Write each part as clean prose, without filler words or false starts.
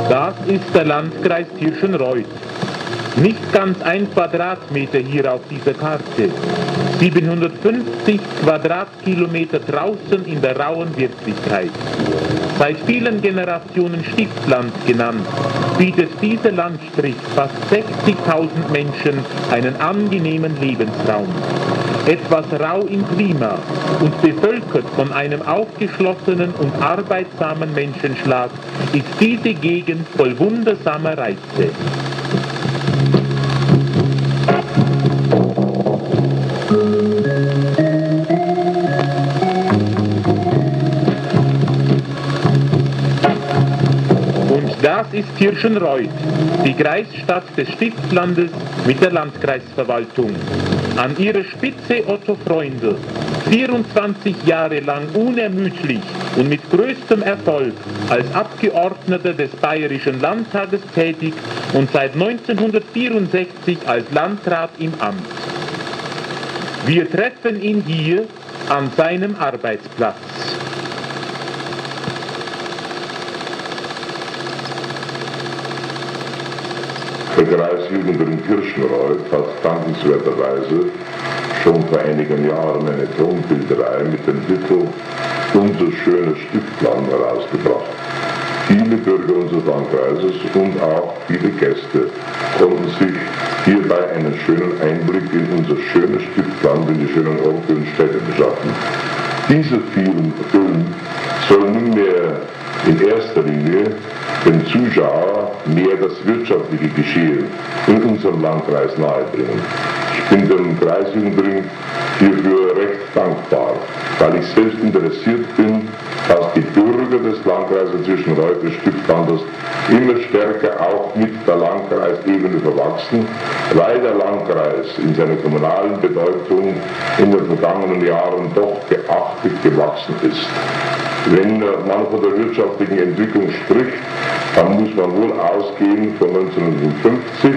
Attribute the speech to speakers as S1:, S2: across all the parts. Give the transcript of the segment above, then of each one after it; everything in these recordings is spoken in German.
S1: Das ist der Landkreis Tirschenreuth. Nicht ganz ein Quadratmeter hier auf dieser Karte. 750 Quadratkilometer draußen in der rauen Wirklichkeit. Seit vielen Generationen Stiftsland genannt, bietet dieser Landstrich fast 60.000 Menschen einen angenehmen Lebensraum. Etwas rau im Klima und bevölkert von einem aufgeschlossenen und arbeitsamen Menschenschlag ist diese Gegend voll wundersamer Reize. Das ist Tirschenreuth, die Kreisstadt des Stiftslandes mit der Landkreisverwaltung. An ihrer Spitze Otto Freundl, 24 Jahre lang unermüdlich und mit größtem Erfolg als Abgeordneter des Bayerischen Landtages tätig und seit 1964 als Landrat im Amt. Wir treffen ihn hier an seinem Arbeitsplatz.
S2: Der Kreisjugend in Tirschenreuth hat dankenswerterweise schon vor einigen Jahren eine Tonbilderei mit dem Titel Unser schönes Stiftland herausgebracht. Viele Bürger unseres Landkreises und auch viele Gäste konnten sich hierbei einen schönen Einblick in unser schönes Stiftland, in die schönen Orte und Städte beschaffen. Dieser Film soll nunmehr in erster Linie dem Zuschauer mehr das wirtschaftliche Geschehen in unserem Landkreis nahebringen. Ich bin dem Kreisjugendring hierfür recht dankbar, weil ich selbst interessiert bin, dass die Bürger des Landkreises Tirschenreuth des Stiftlandes immer stärker auch mit der Landkreisebene verwachsen, weil der Landkreis in seiner kommunalen Bedeutung in den vergangenen Jahren doch beachtlich gewachsen ist. Wenn man von der wirtschaftlichen Entwicklung spricht, dann muss man wohl ausgehen von 1950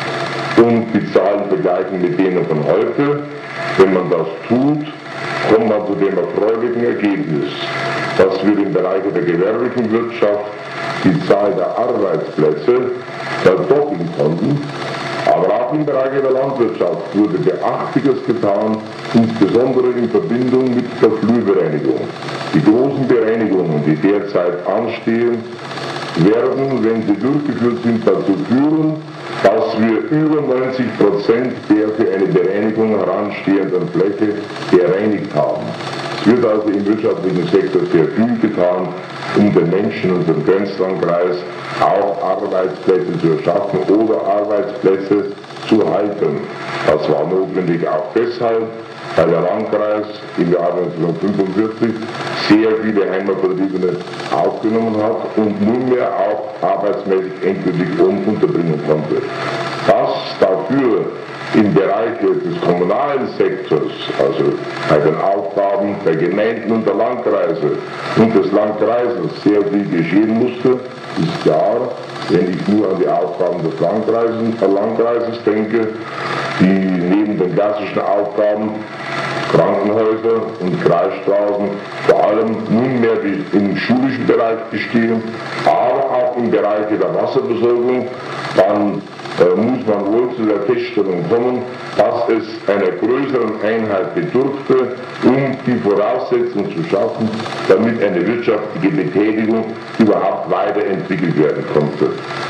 S2: und die Zahlen vergleichen mit denen von heute. Wenn man das tut, kommt man zu dem erfreulichen Ergebnis, dass wir im Bereich der gewerblichen Wirtschaft die Zahl der Arbeitsplätze verdoppeln konnten. Aber auch im Bereich der Landwirtschaft wurde Beachtliches getan, insbesondere in Verbindung mit der Flurbereinigung. Die großen Bereinigungen, die derzeit anstehen, werden, wenn sie durchgeführt sind, dazu führen, dass wir über 90% der für eine Bereinigung heranstehenden Fläche bereinigt haben. Es wird also im wirtschaftlichen Sektor sehr viel getan, um den Menschen in unserem Grenzlandkreis auch Arbeitsplätze zu erschaffen oder Arbeitsplätze zu halten. Das war notwendig auch deshalb, weil der Landkreis im Jahr 1945 sehr viele Heimatvertriebene aufgenommen hat und nunmehr auch arbeitsmäßig endgültig unterbringen konnte. Das dafür im Bereich des kommunalen Sektors, also bei den Aufgaben der Gemeinden und der Landkreise und des Landkreises sehr viel geschehen musste, ist klar, wenn ich nur an die Aufgaben des Landkreises denke, die neben den klassischen Aufgaben Krankenhäuser und Kreisstraßen vor allem nunmehr im schulischen Bereich bestehen, aber auch im Bereich der Wasserversorgung, dann muss man wohl zu der Feststellung kommen, dass es einer größeren Einheit bedurfte, um die Voraussetzungen zu schaffen, damit eine wirtschaftliche Betätigung überhaupt weiterentwickelt werden konnte.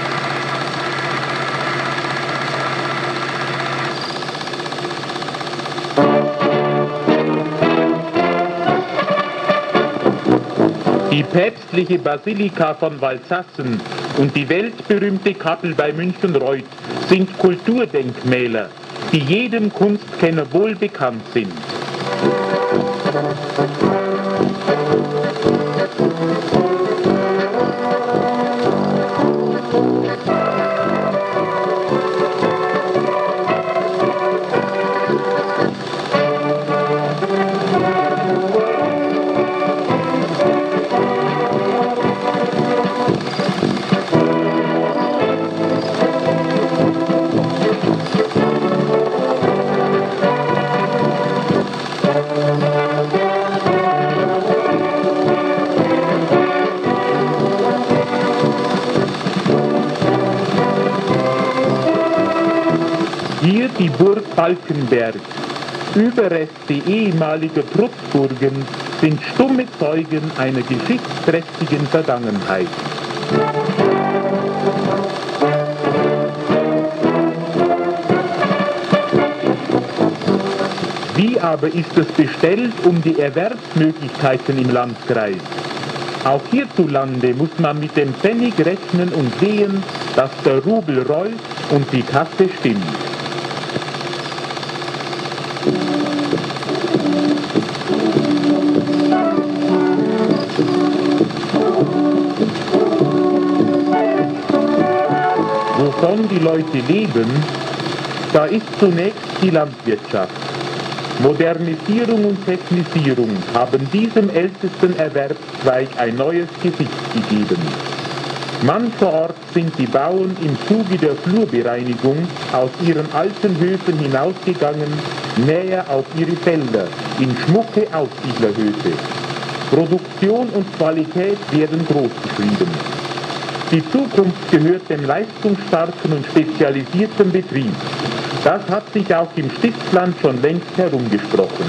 S1: Die päpstliche Basilika von Valsassen und die weltberühmte Kappel bei Münchenreuth sind Kulturdenkmäler, die jedem Kunstkenner wohl bekannt sind. Hier die Burg Falkenberg. Überreste ehemaliger Trutzburgen sind stumme Zeugen einer geschichtsträchtigen Vergangenheit. Wie aber ist es bestellt um die Erwerbsmöglichkeiten im Landkreis? Auch hierzulande muss man mit dem Pfennig rechnen und sehen, dass der Rubel rollt und die Kasse stimmt. Wovon die Leute leben, da ist zunächst die Landwirtschaft. Modernisierung und Technisierung haben diesem ältesten Erwerbszweig ein neues Gesicht gegeben. Mancherorts sind die Bauern im Zuge der Flurbereinigung aus ihren alten Höfen hinausgegangen, näher auf ihre Felder, in schmucke Aussiedlerhöfe. Produktion und Qualität werden großgeschrieben. Die Zukunft gehört dem leistungsstarken und spezialisierten Betrieb. Das hat sich auch im Stiftsland schon längst herumgesprochen.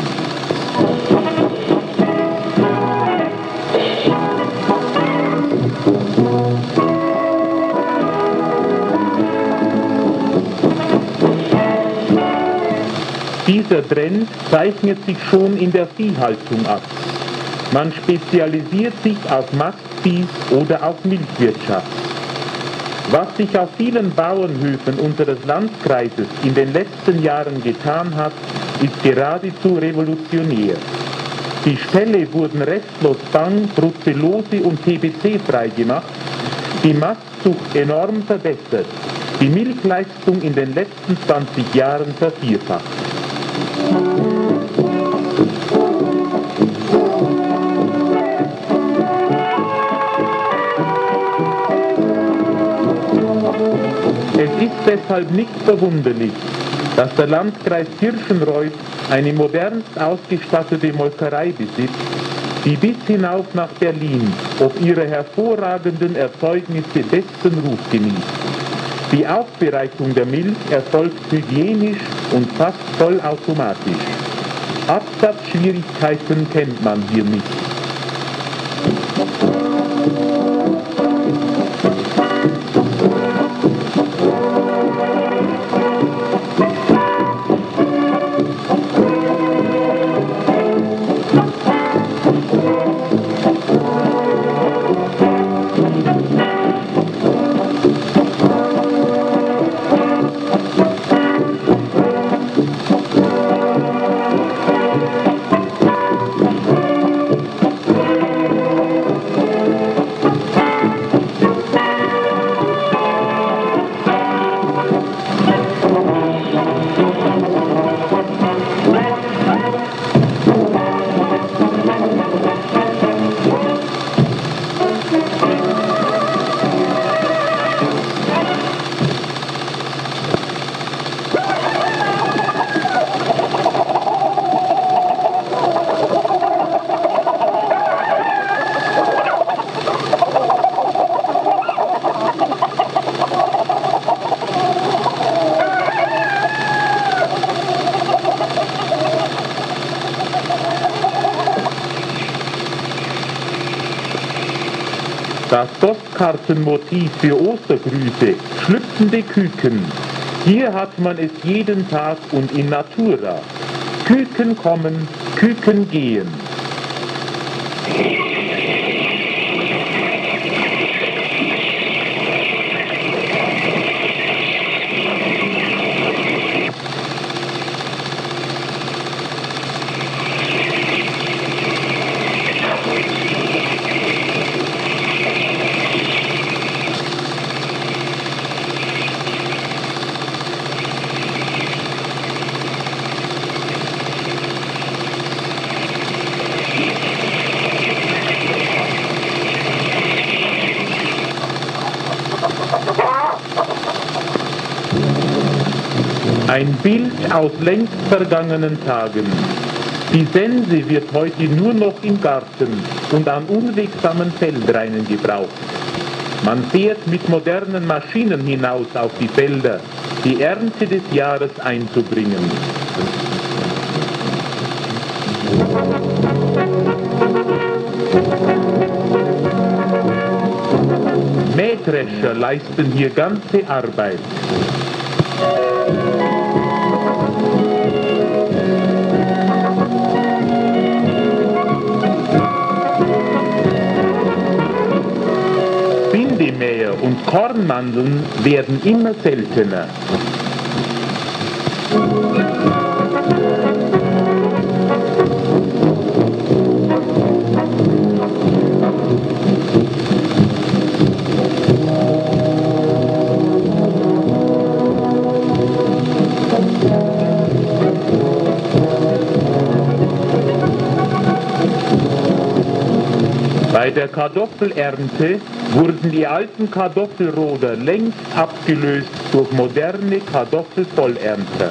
S1: Dieser Trend zeichnet sich schon in der Viehhaltung ab. Man spezialisiert sich auf Mastvieh oder auf Milchwirtschaft. Was sich auf vielen Bauernhöfen unseres Landkreises in den letzten Jahren getan hat, ist geradezu revolutionär. Die Ställe wurden restlos Bang, Brucellose und TBC freigemacht, die Mastzucht enorm verbessert, die Milchleistung in den letzten 20 Jahren vervierfacht. Es ist deshalb nicht verwunderlich, dass der Landkreis Tirschenreuth eine modernst ausgestattete Molkerei besitzt, die bis hinauf nach Berlin ob ihre hervorragenden Erzeugnisse besten Ruf genießt. Die Aufbereitung der Milch erfolgt hygienisch und fast vollautomatisch. Absatzschwierigkeiten kennt man hier nicht. Das Postkartenmotiv für Ostergrüße, schlüpfende Küken. Hier hat man es jeden Tag und in Natura. Küken kommen, Küken gehen. Ein Bild aus längst vergangenen Tagen. Die Sense wird heute nur noch im Garten und an unwegsamen Feldreinen gebraucht. Man fährt mit modernen Maschinen hinaus auf die Felder, die Ernte des Jahres einzubringen. Mähdrescher leisten hier ganze Arbeit. Bindemäher und Kornmandeln werden immer seltener. Bei der Kartoffelernte wurden die alten Kartoffelroder längst abgelöst durch moderne Kartoffelvollernter.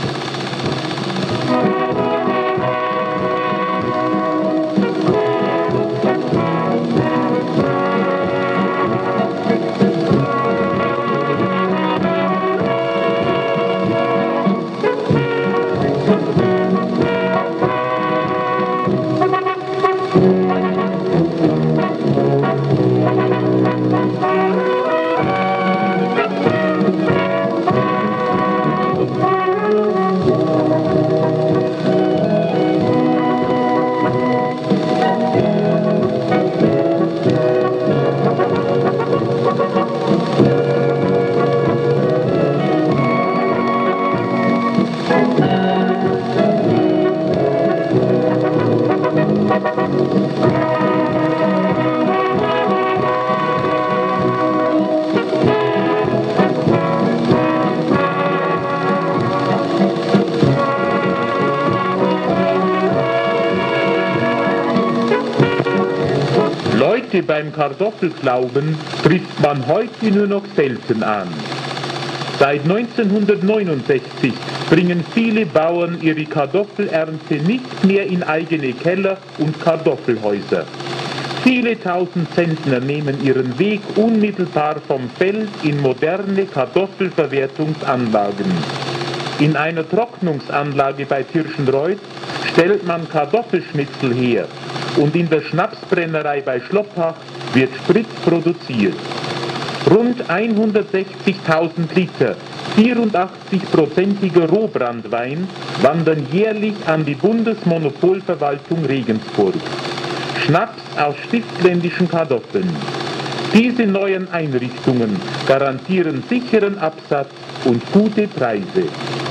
S1: Leute beim Kartoffelklauben trifft man heute nur noch selten an. Seit 1969 bringen viele Bauern ihre Kartoffelernte nicht mehr in eigene Keller und Kartoffelhäuser. Viele tausend Zentner nehmen ihren Weg unmittelbar vom Feld in moderne Kartoffelverwertungsanlagen. In einer Trocknungsanlage bei Tirschenreuth stellt man Kartoffelschnitzel her und in der Schnapsbrennerei bei Schloppach wird Sprit produziert. Rund 160.000 Liter 84-prozentiger Rohbrandwein wandern jährlich an die Bundesmonopolverwaltung Regensburg. Schnaps aus stiftländischen Kartoffeln. Diese neuen Einrichtungen garantieren sicheren Absatz und gute Preise.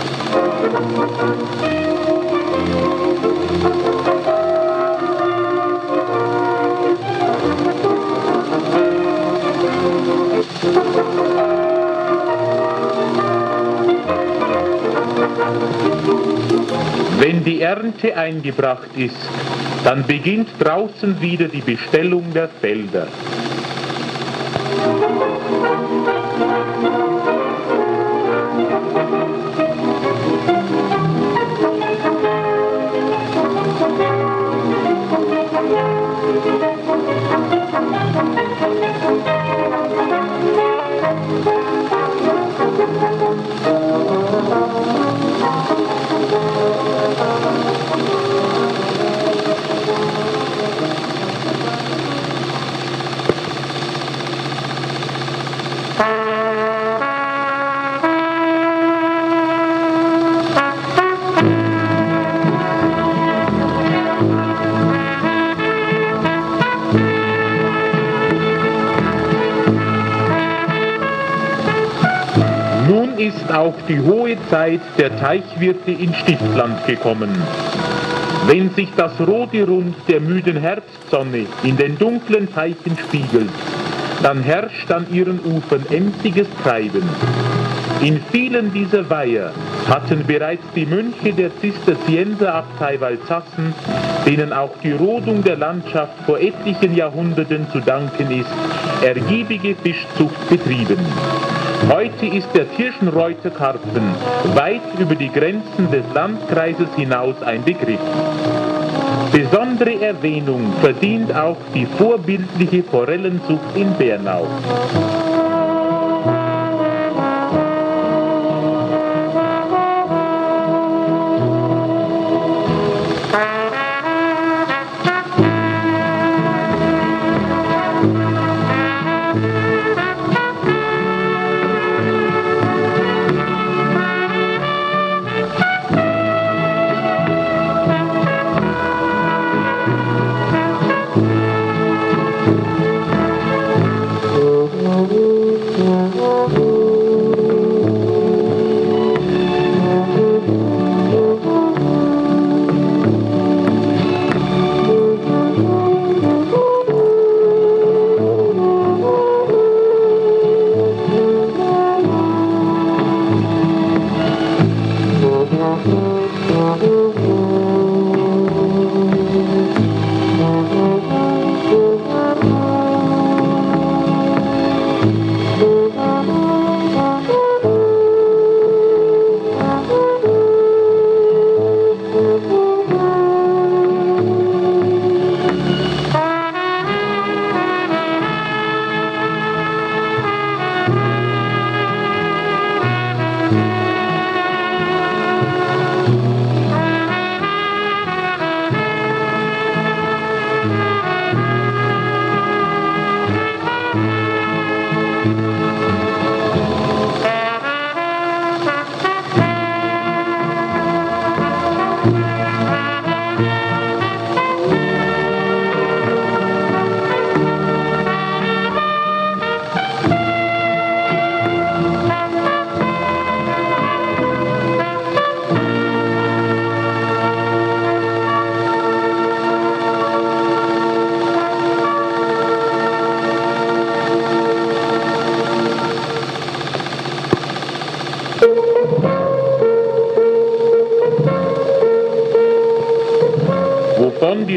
S1: Wenn die Ernte eingebracht ist, dann beginnt draußen wieder die Bestellung der Felder. Nun ist auch die hohe Zeit der Teichwirte ins Stiftland gekommen. Wenn sich das rote Rund der müden Herbstsonne in den dunklen Teichen spiegelt, dann herrscht an ihren Ufern emsiges Treiben. In vielen dieser Weiher hatten bereits die Mönche der Zisterzienserabtei Walsassen, denen auch die Rodung der Landschaft vor etlichen Jahrhunderten zu danken ist, ergiebige Fischzucht betrieben. Heute ist der Tirschenreuther Karpfen weit über die Grenzen des Landkreises hinaus ein Begriff. Besondere Erwähnung verdient auch die vorbildliche Forellenzucht in Bernau.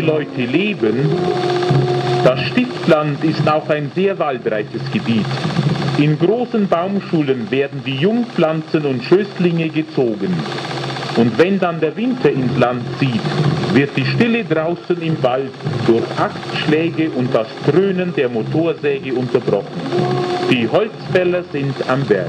S1: Leute leben. Das Stiftland ist auch ein sehr waldreiches Gebiet. In großen Baumschulen werden die Jungpflanzen und Schößlinge gezogen. Und wenn dann der Winter ins Land zieht, wird die Stille draußen im Wald durch Axtschläge und das Dröhnen der Motorsäge unterbrochen. Die Holzfäller sind am Werk.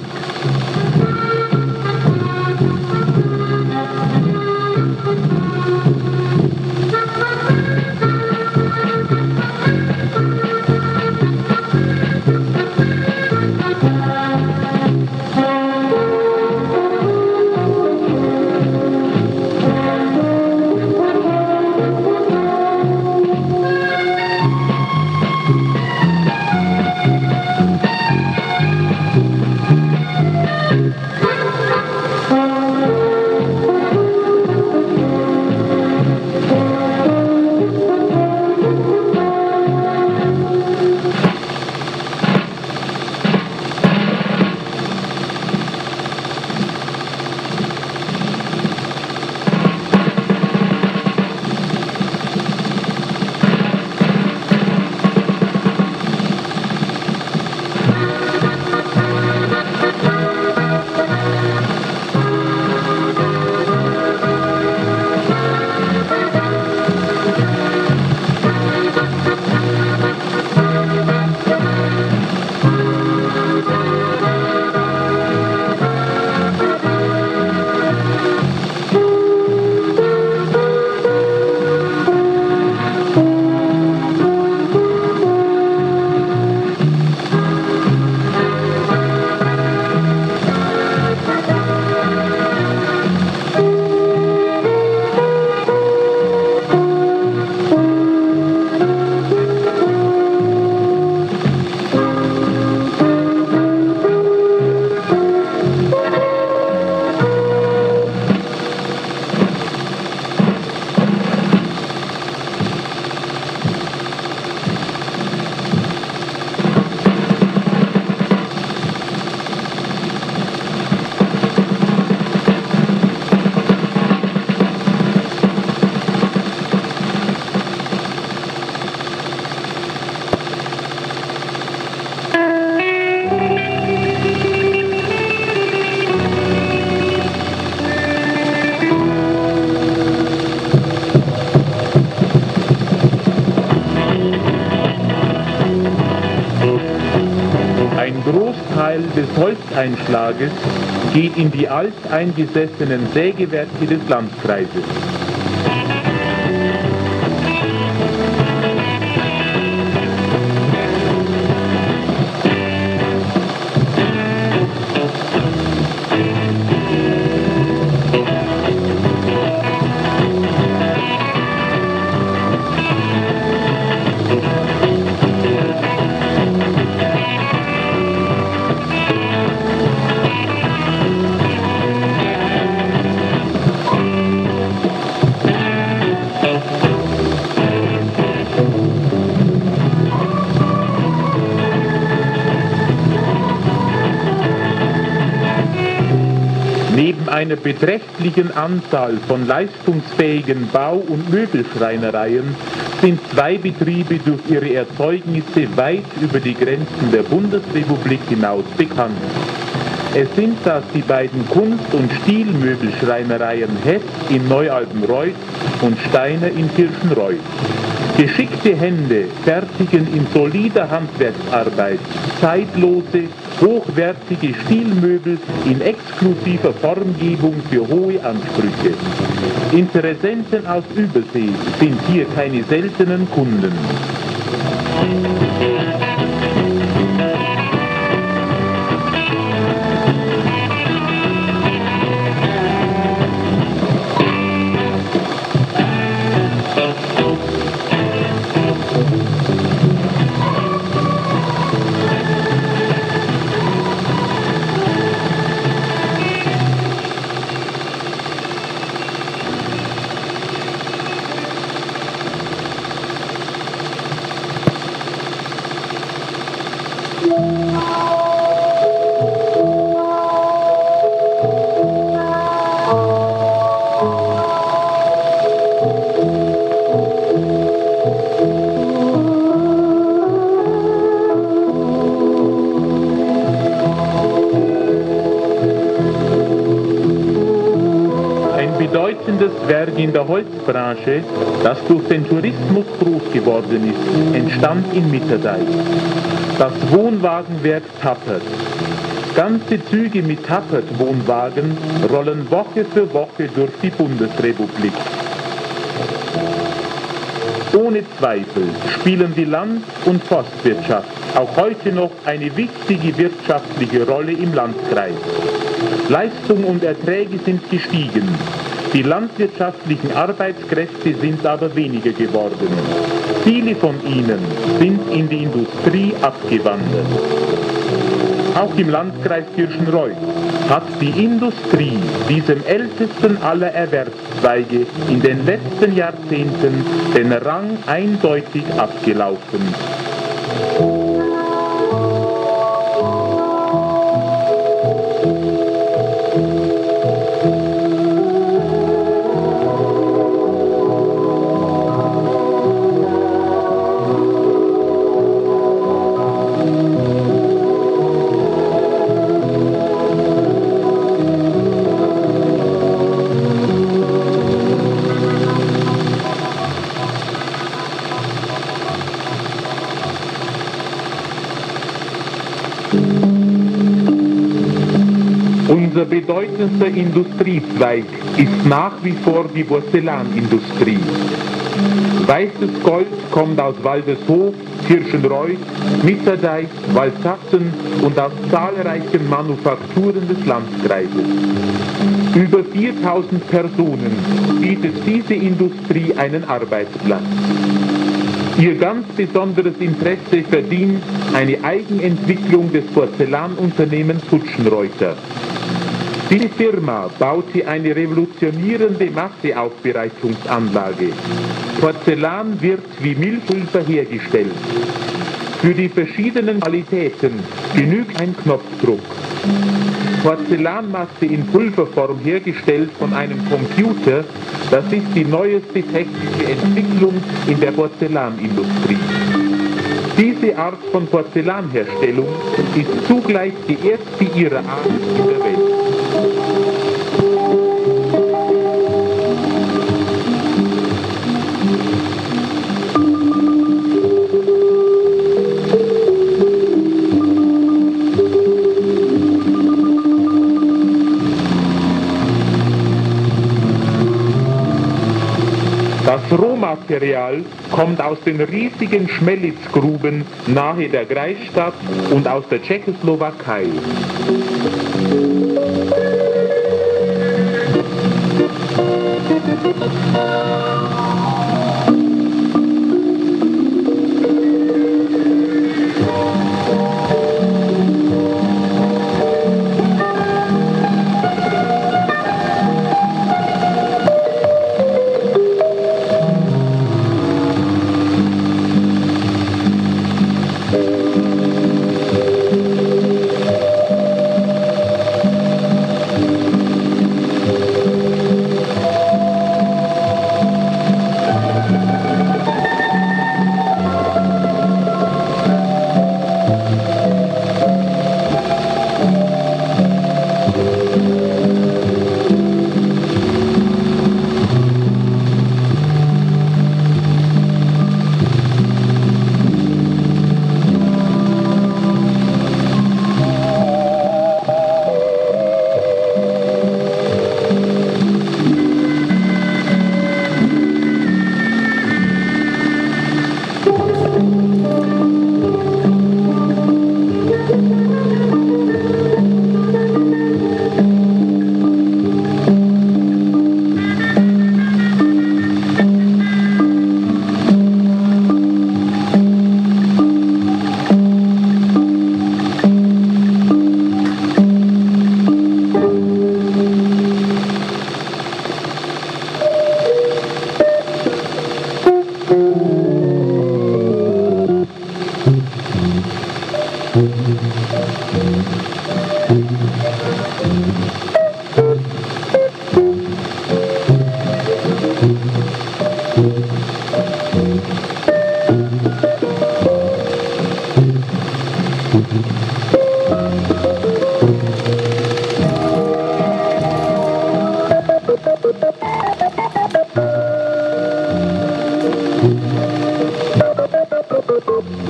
S1: Ein Großteil des Holzeinschlages geht in die alteingesessenen Sägewerke des Landkreises. Neben einer beträchtlichen Anzahl von leistungsfähigen Bau- und Möbelschreinereien sind zwei Betriebe durch ihre Erzeugnisse weit über die Grenzen der Bundesrepublik hinaus bekannt. Es sind das die beiden Kunst- und Stilmöbelschreinereien Hess in Neualbenreuth und Steiner in Kirchenreuth. Geschickte Hände fertigen in solider Handwerksarbeit zeitlose, hochwertige Stilmöbel in exklusiver Formgebung für hohe Ansprüche. Interessenten aus Übersee sind hier keine seltenen Kunden. Handwerk in der Holzbranche, das durch den Tourismus groß geworden ist, entstand in Mitterdeich. Das Wohnwagenwerk Tappert. Ganze Züge mit Tappert-Wohnwagen rollen Woche für Woche durch die Bundesrepublik. Ohne Zweifel spielen die Land- und Forstwirtschaft auch heute noch eine wichtige wirtschaftliche Rolle im Landkreis. Leistung und Erträge sind gestiegen. Die landwirtschaftlichen Arbeitskräfte sind aber weniger geworden. Viele von ihnen sind in die Industrie abgewandert. Auch im Landkreis Tirschenreuth hat die Industrie, diesem ältesten aller Erwerbszweige, in den letzten Jahrzehnten den Rang eindeutig abgelaufen. Unser bedeutendster Industriezweig ist nach wie vor die Porzellanindustrie. Weißes Gold kommt aus Waldeshof, Tirschenreuth, Mitterdeich, Waldsassen und aus zahlreichen Manufakturen des Landkreises. Über 4000 Personen bietet diese Industrie einen Arbeitsplatz. Ihr ganz besonderes Interesse verdient eine Eigenentwicklung des Porzellanunternehmens Hutschenreuther. Die Firma baute eine revolutionierende Masseaufbereitungsanlage. Porzellan wird wie Milchpulver hergestellt. Für die verschiedenen Qualitäten genügt ein Knopfdruck. Porzellanmasse in Pulverform hergestellt von einem Computer, das ist die neueste technische Entwicklung in der Porzellanindustrie. Diese Art von Porzellanherstellung ist zugleich die erste ihrer Art in der Welt. Das Rohmaterial kommt aus den riesigen Schmelitzgruben nahe der Greifsstadt und aus der Tschechoslowakei.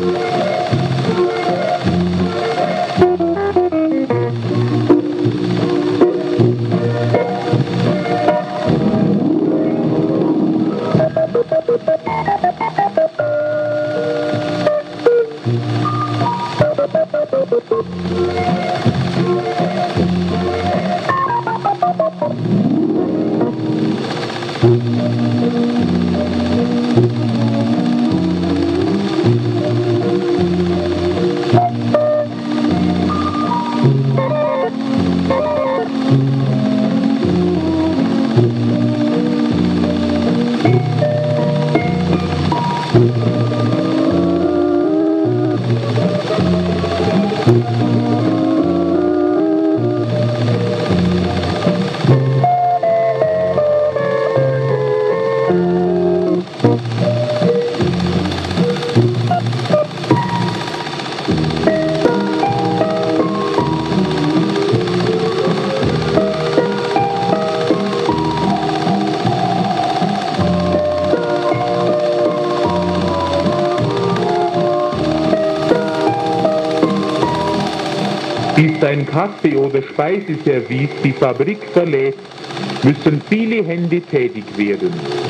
S1: Bis ein Kaffee- oder Speiseservice die Fabrik verlässt, müssen viele Hände tätig werden.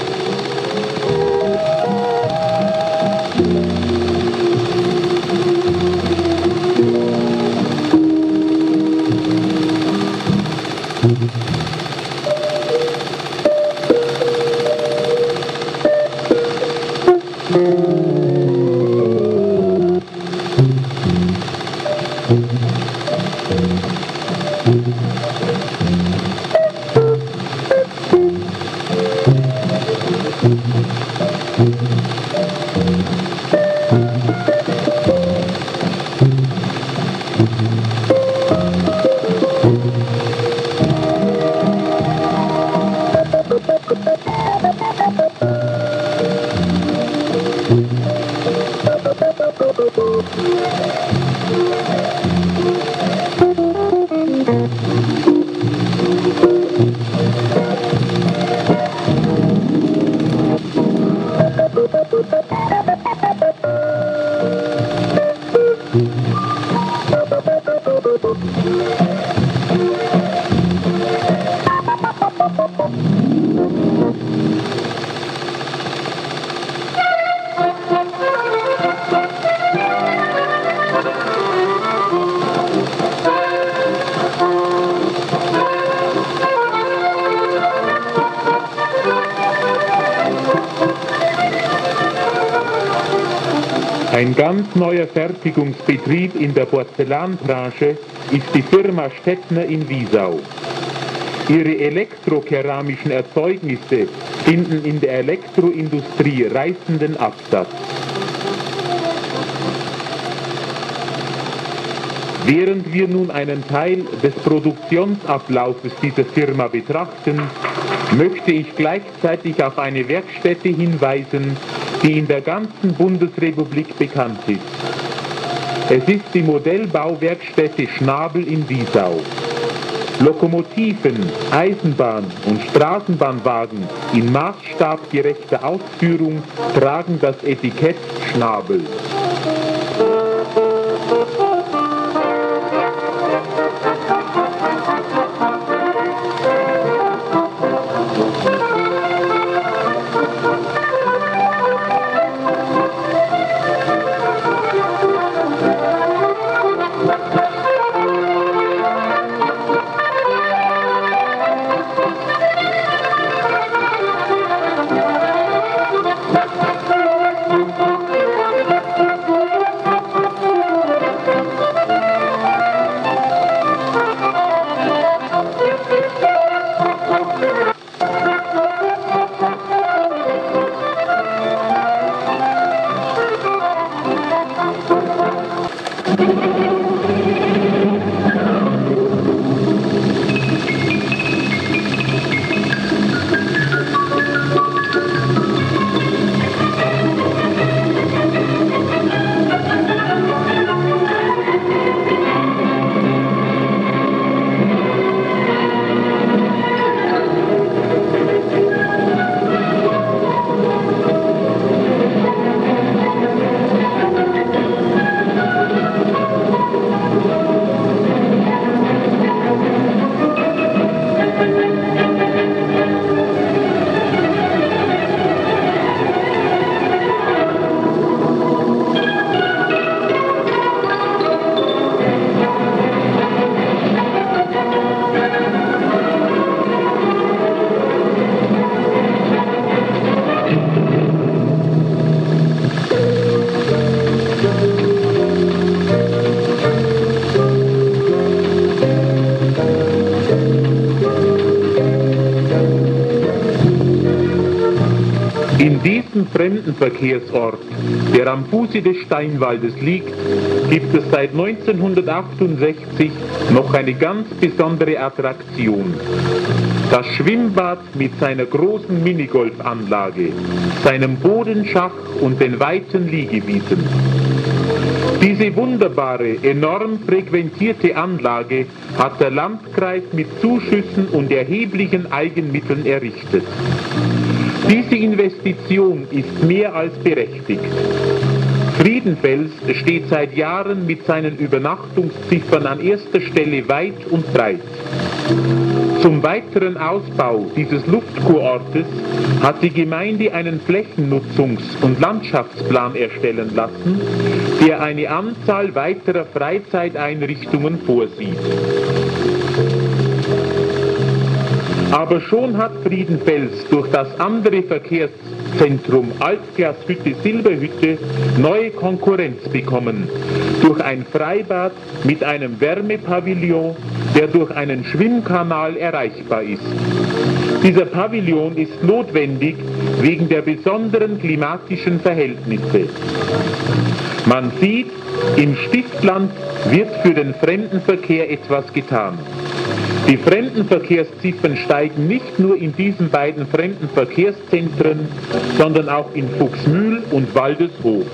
S1: Ein ganz neuer Fertigungsbetrieb in der Porzellanbranche ist die Firma Stettner in Wiesau. Ihre elektrokeramischen Erzeugnisse finden in der Elektroindustrie reißenden Absatz. Während wir nun einen Teil des Produktionsablaufes dieser Firma betrachten, möchte ich gleichzeitig auf eine Werkstätte hinweisen, die in der ganzen Bundesrepublik bekannt ist. Es ist die Modellbauwerkstätte Schnabel in Wiesau. Lokomotiven, Eisenbahn- und Straßenbahnwagen in maßstabgerechter Ausführung tragen das Etikett Schnabel. Fremdenverkehrsort, der am Fuße des Steinwaldes liegt, gibt es seit 1968 noch eine ganz besondere Attraktion. Das Schwimmbad mit seiner großen Minigolfanlage, seinem Bodenschach und den weiten Liegewiesen. Diese wunderbare, enorm frequentierte Anlage hat der Landkreis mit Zuschüssen und erheblichen Eigenmitteln errichtet. Diese Investition ist mehr als berechtigt. Friedenfels steht seit Jahren mit seinen Übernachtungsziffern an erster Stelle weit und breit. Zum weiteren Ausbau dieses Luftkurortes hat die Gemeinde einen Flächennutzungs- und Landschaftsplan erstellen lassen, der eine Anzahl weiterer Freizeiteinrichtungen vorsieht. Aber schon hat Friedenfels durch das andere Verkehrszentrum Altglashütte-Silberhütte neue Konkurrenz bekommen, durch ein Freibad mit einem Wärmepavillon, der durch einen Schwimmkanal erreichbar ist. Dieser Pavillon ist notwendig wegen der besonderen klimatischen Verhältnisse. Man sieht, im Stiftland wird für den Fremdenverkehr etwas getan. Die Fremdenverkehrsziffern steigen nicht nur in diesen beiden Fremdenverkehrszentren, sondern auch in Fuchsmühl und Waldeshof.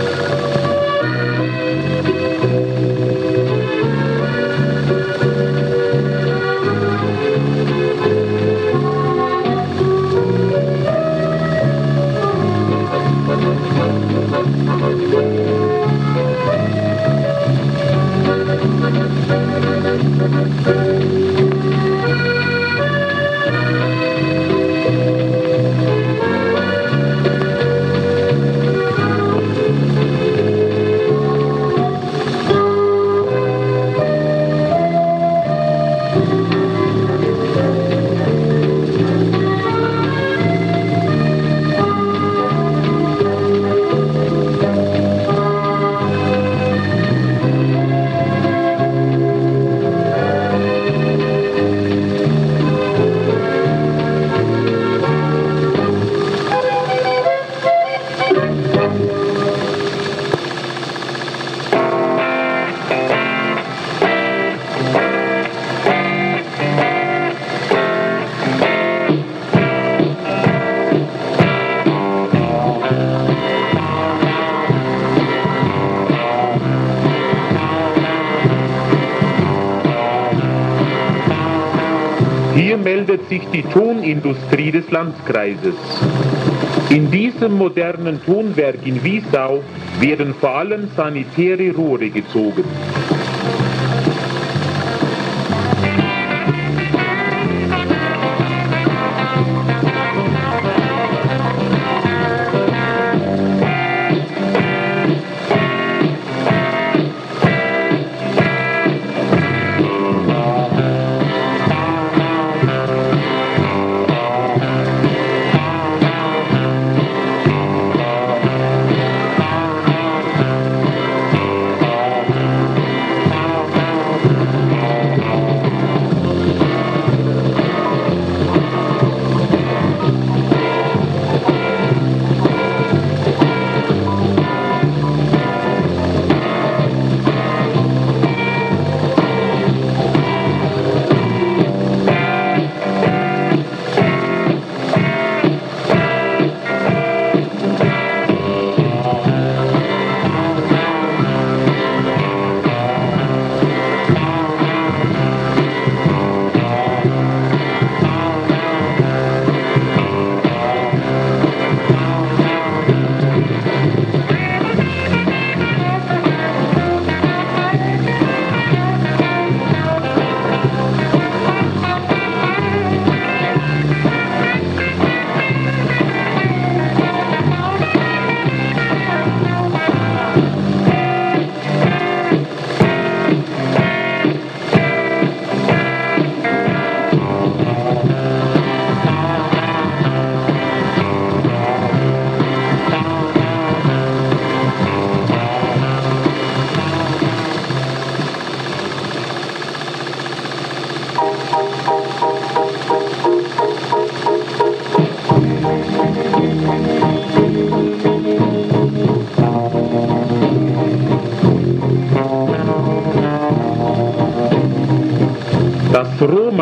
S1: Hier meldet sich die Tonindustrie des Landkreises. In diesem modernen Tonwerk in Wiesau werden vor allem sanitäre Rohre gezogen.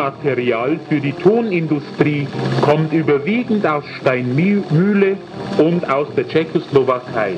S1: Rohmaterial für die Tonindustrie kommt überwiegend aus Steinmühle und aus der Tschechoslowakei.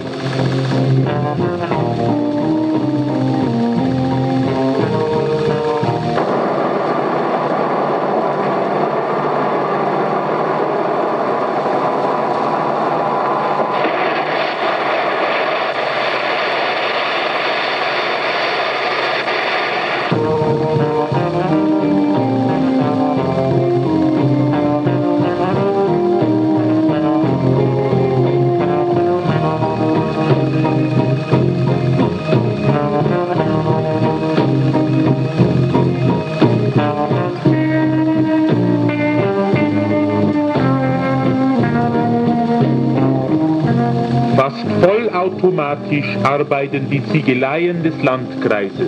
S1: Fast vollautomatisch arbeiten die Ziegeleien des Landkreises.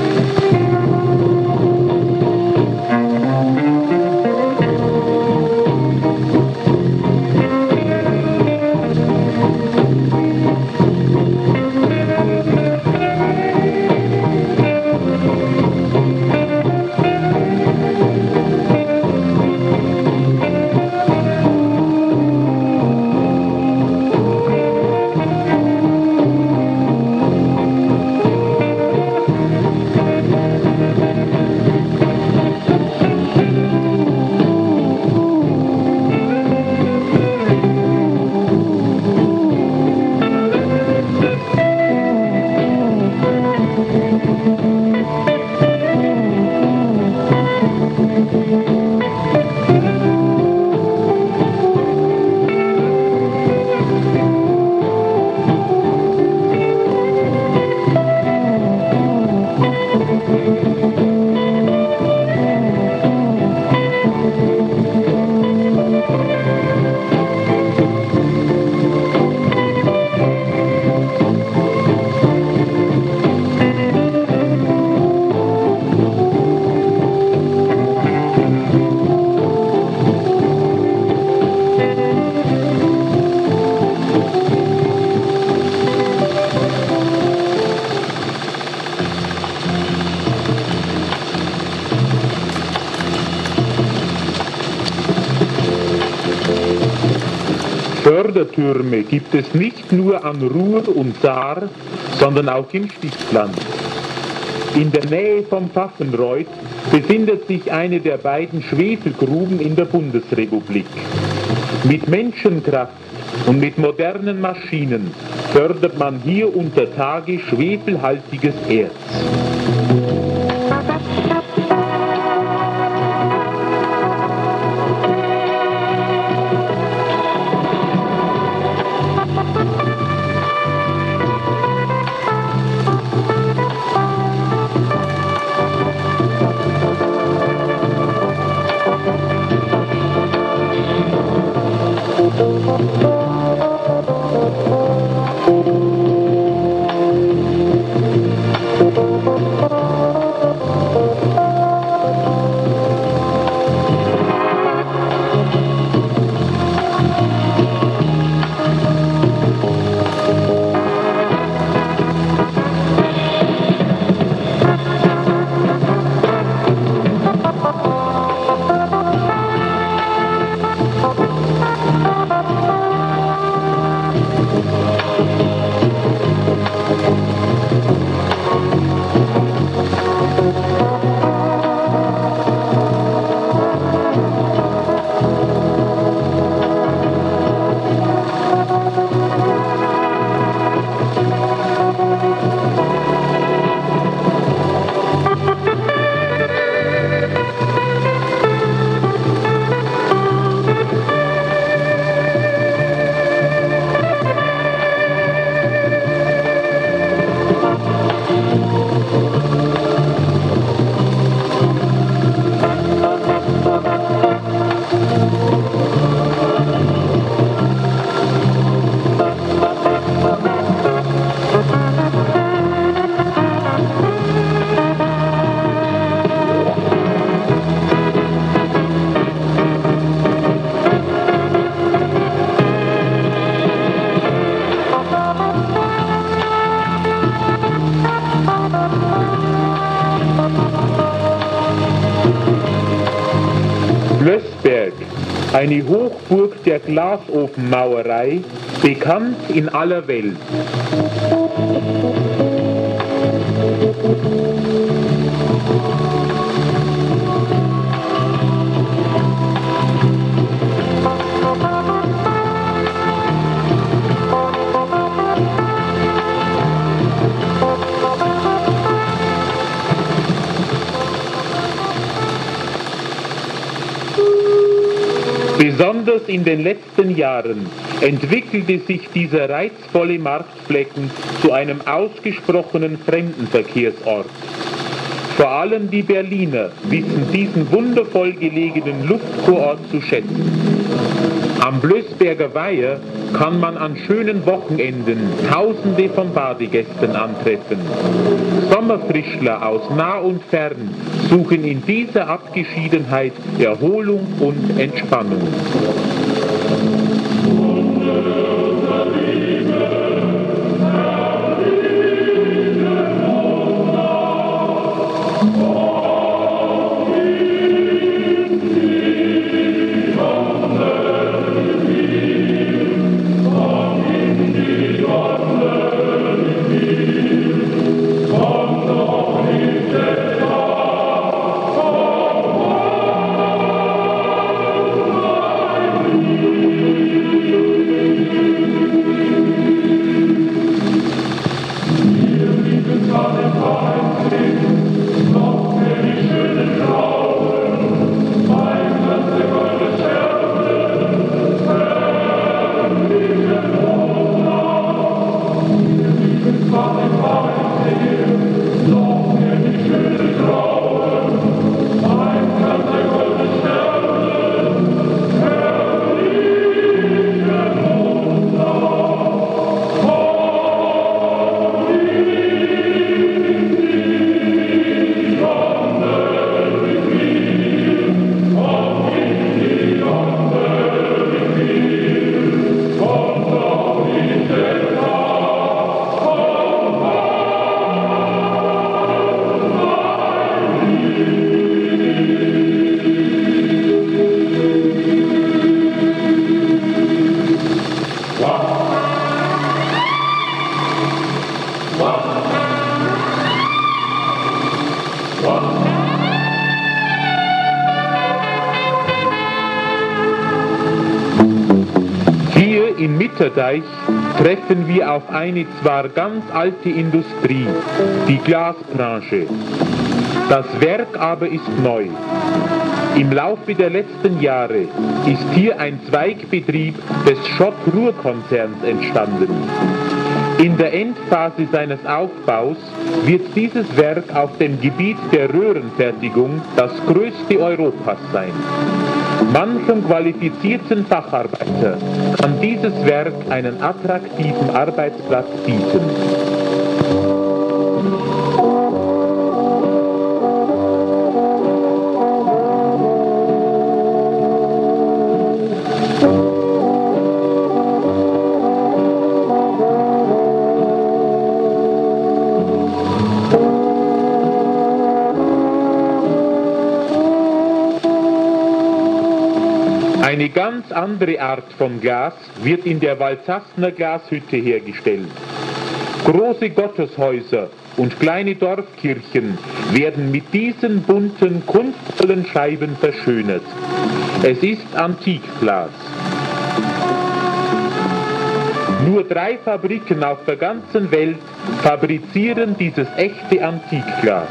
S1: Fördertürme gibt es nicht nur an Ruhr und Saar, sondern auch im Stiftland. In der Nähe von Pfaffenreuth befindet sich eine der beiden Schwefelgruben in der Bundesrepublik. Mit Menschenkraft und mit modernen Maschinen fördert man hier unter Tage schwefelhaltiges Erz. Blößberg, eine Hochburg der Glasofenmauerei, bekannt in aller Welt. Besonders in den letzten Jahren entwickelte sich dieser reizvolle Marktflecken zu einem ausgesprochenen Fremdenverkehrsort. Vor allem die Berliner wissen diesen wundervoll gelegenen Luftkurort zu schätzen. Am Blößberger Weiher kann man an schönen Wochenenden Tausende von Badegästen antreffen. Sommerfrischler aus nah und fern suchen in dieser Abgeschiedenheit Erholung und Entspannung. In Mitterdeich treffen wir auf eine zwar ganz alte Industrie, die Glasbranche. Das Werk aber ist neu. Im Laufe der letzten Jahre ist hier ein Zweigbetrieb des Schott-Ruhr-Konzerns entstanden. In der Endphase seines Aufbaus wird dieses Werk auf dem Gebiet der Röhrenfertigung das größte Europas sein. Manchem qualifizierten Facharbeiter kann dieses Werk einen attraktiven Arbeitsplatz bieten. Eine ganz andere Art von Glas wird in der Walzassener Glashütte hergestellt. Große Gotteshäuser und kleine Dorfkirchen werden mit diesen bunten, kunstvollen Scheiben verschönert. Es ist Antikglas. Nur 3 Fabriken auf der ganzen Welt fabrizieren dieses echte Antikglas.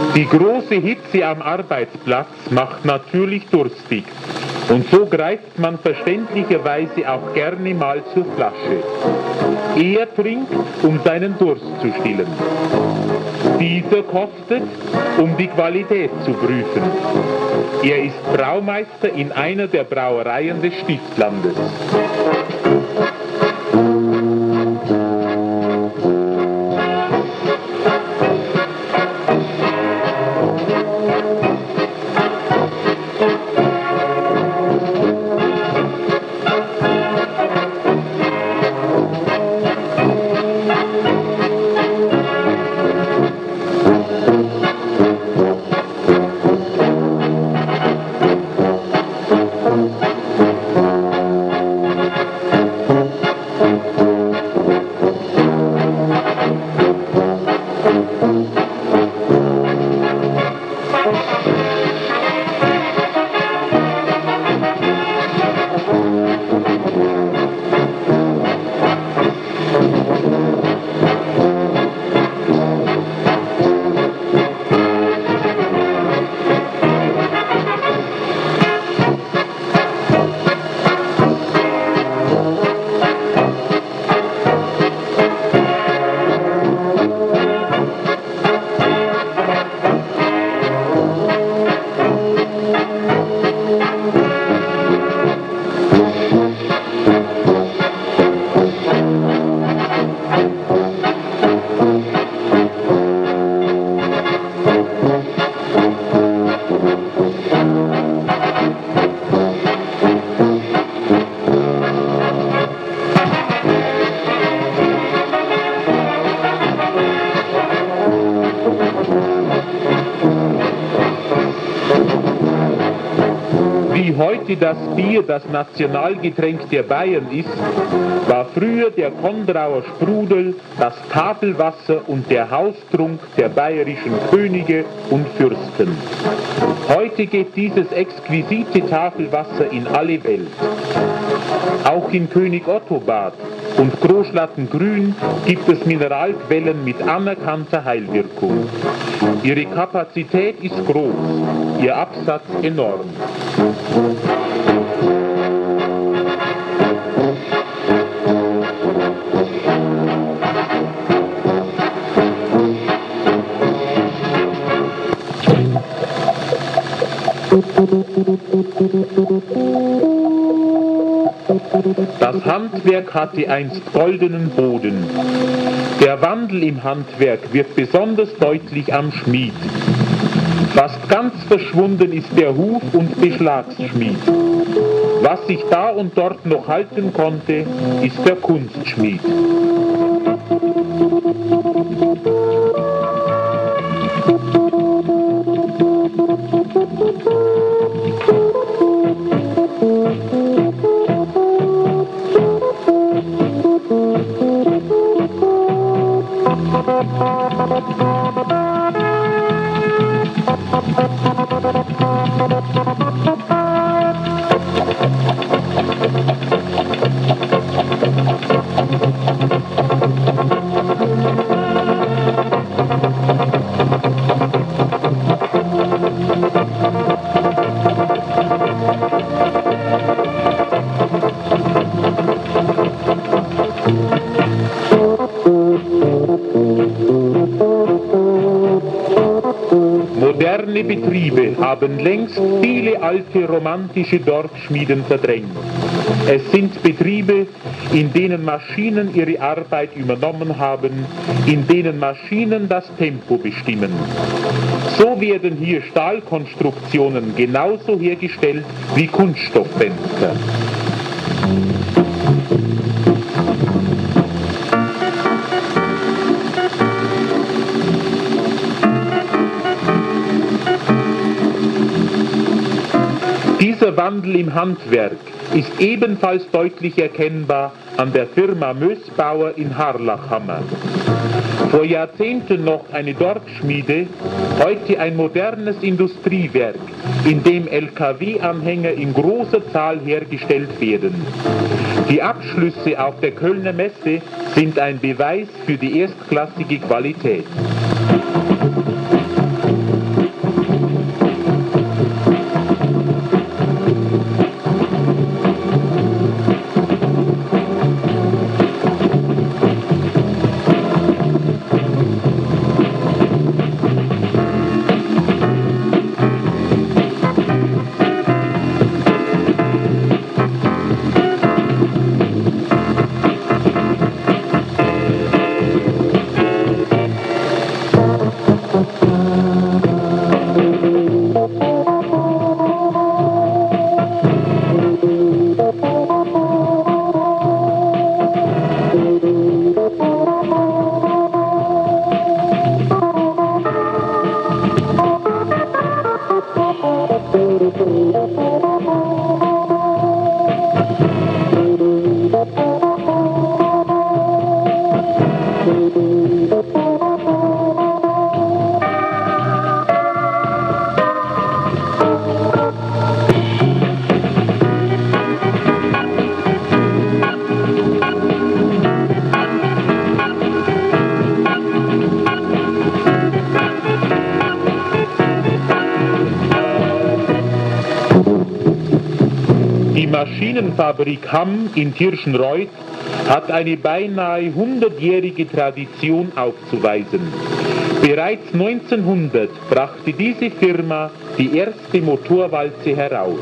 S1: Die große Hitze am Arbeitsplatz macht natürlich durstig und so greift man verständlicherweise auch gerne mal zur Flasche. Er trinkt, um seinen Durst zu stillen. Dieser kostet, um die Qualität zu prüfen. Er ist Braumeister in einer der Brauereien des Stiftlandes. Heute das Bier das Nationalgetränk der Bayern ist, war früher der Kondrauer Sprudel das Tafelwasser und der Haustrunk der bayerischen Könige und Fürsten. Heute geht dieses exquisite Tafelwasser in alle Welt. Auch in König Otto Bad und Großschlattengrün gibt es Mineralquellen mit anerkannter Heilwirkung. Ihre Kapazität ist groß, ihr Absatz enorm. Das Handwerk hatte einst goldenen Boden. Der Wandel im Handwerk wird besonders deutlich am Schmied. Fast ganz verschwunden ist der Huf- und Beschlagsschmied. Was sich da und dort noch halten konnte, ist der Kunstschmied. Moderne Betriebe haben längst viele alte romantische Dorfschmieden verdrängt. Es sind Betriebe, in denen Maschinen ihre Arbeit übernommen haben, in denen Maschinen das Tempo bestimmen. So werden hier Stahlkonstruktionen genauso hergestellt wie Kunststofffenster. Dieser Wandel im Handwerk ist ebenfalls deutlich erkennbar an der Firma Mösbauer in Harlachhammer. Vor Jahrzehnten noch eine Dorfschmiede, heute ein modernes Industriewerk, in dem LKW-Anhänger in großer Zahl hergestellt werden. Die Abschlüsse auf der Kölner Messe sind ein Beweis für die erstklassige Qualität. Maschinenfabrik Hamm in Tirschenreuth hat eine beinahe 100-jährige Tradition aufzuweisen. Bereits 1900 brachte diese Firma die erste Motorwalze heraus.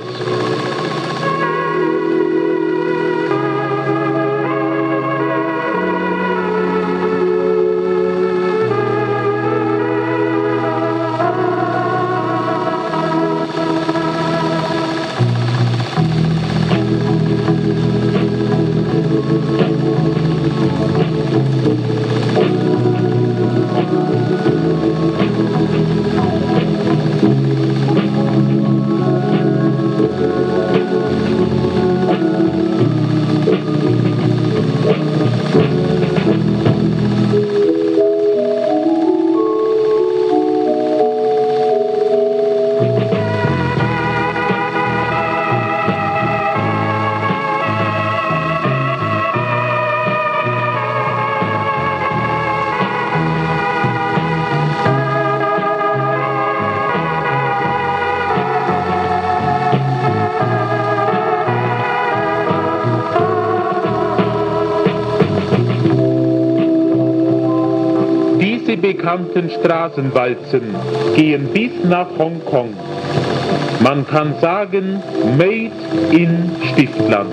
S1: Diese bekannten Straßenwalzen gehen bis nach Hongkong. Man kann sagen, made in Stiftland.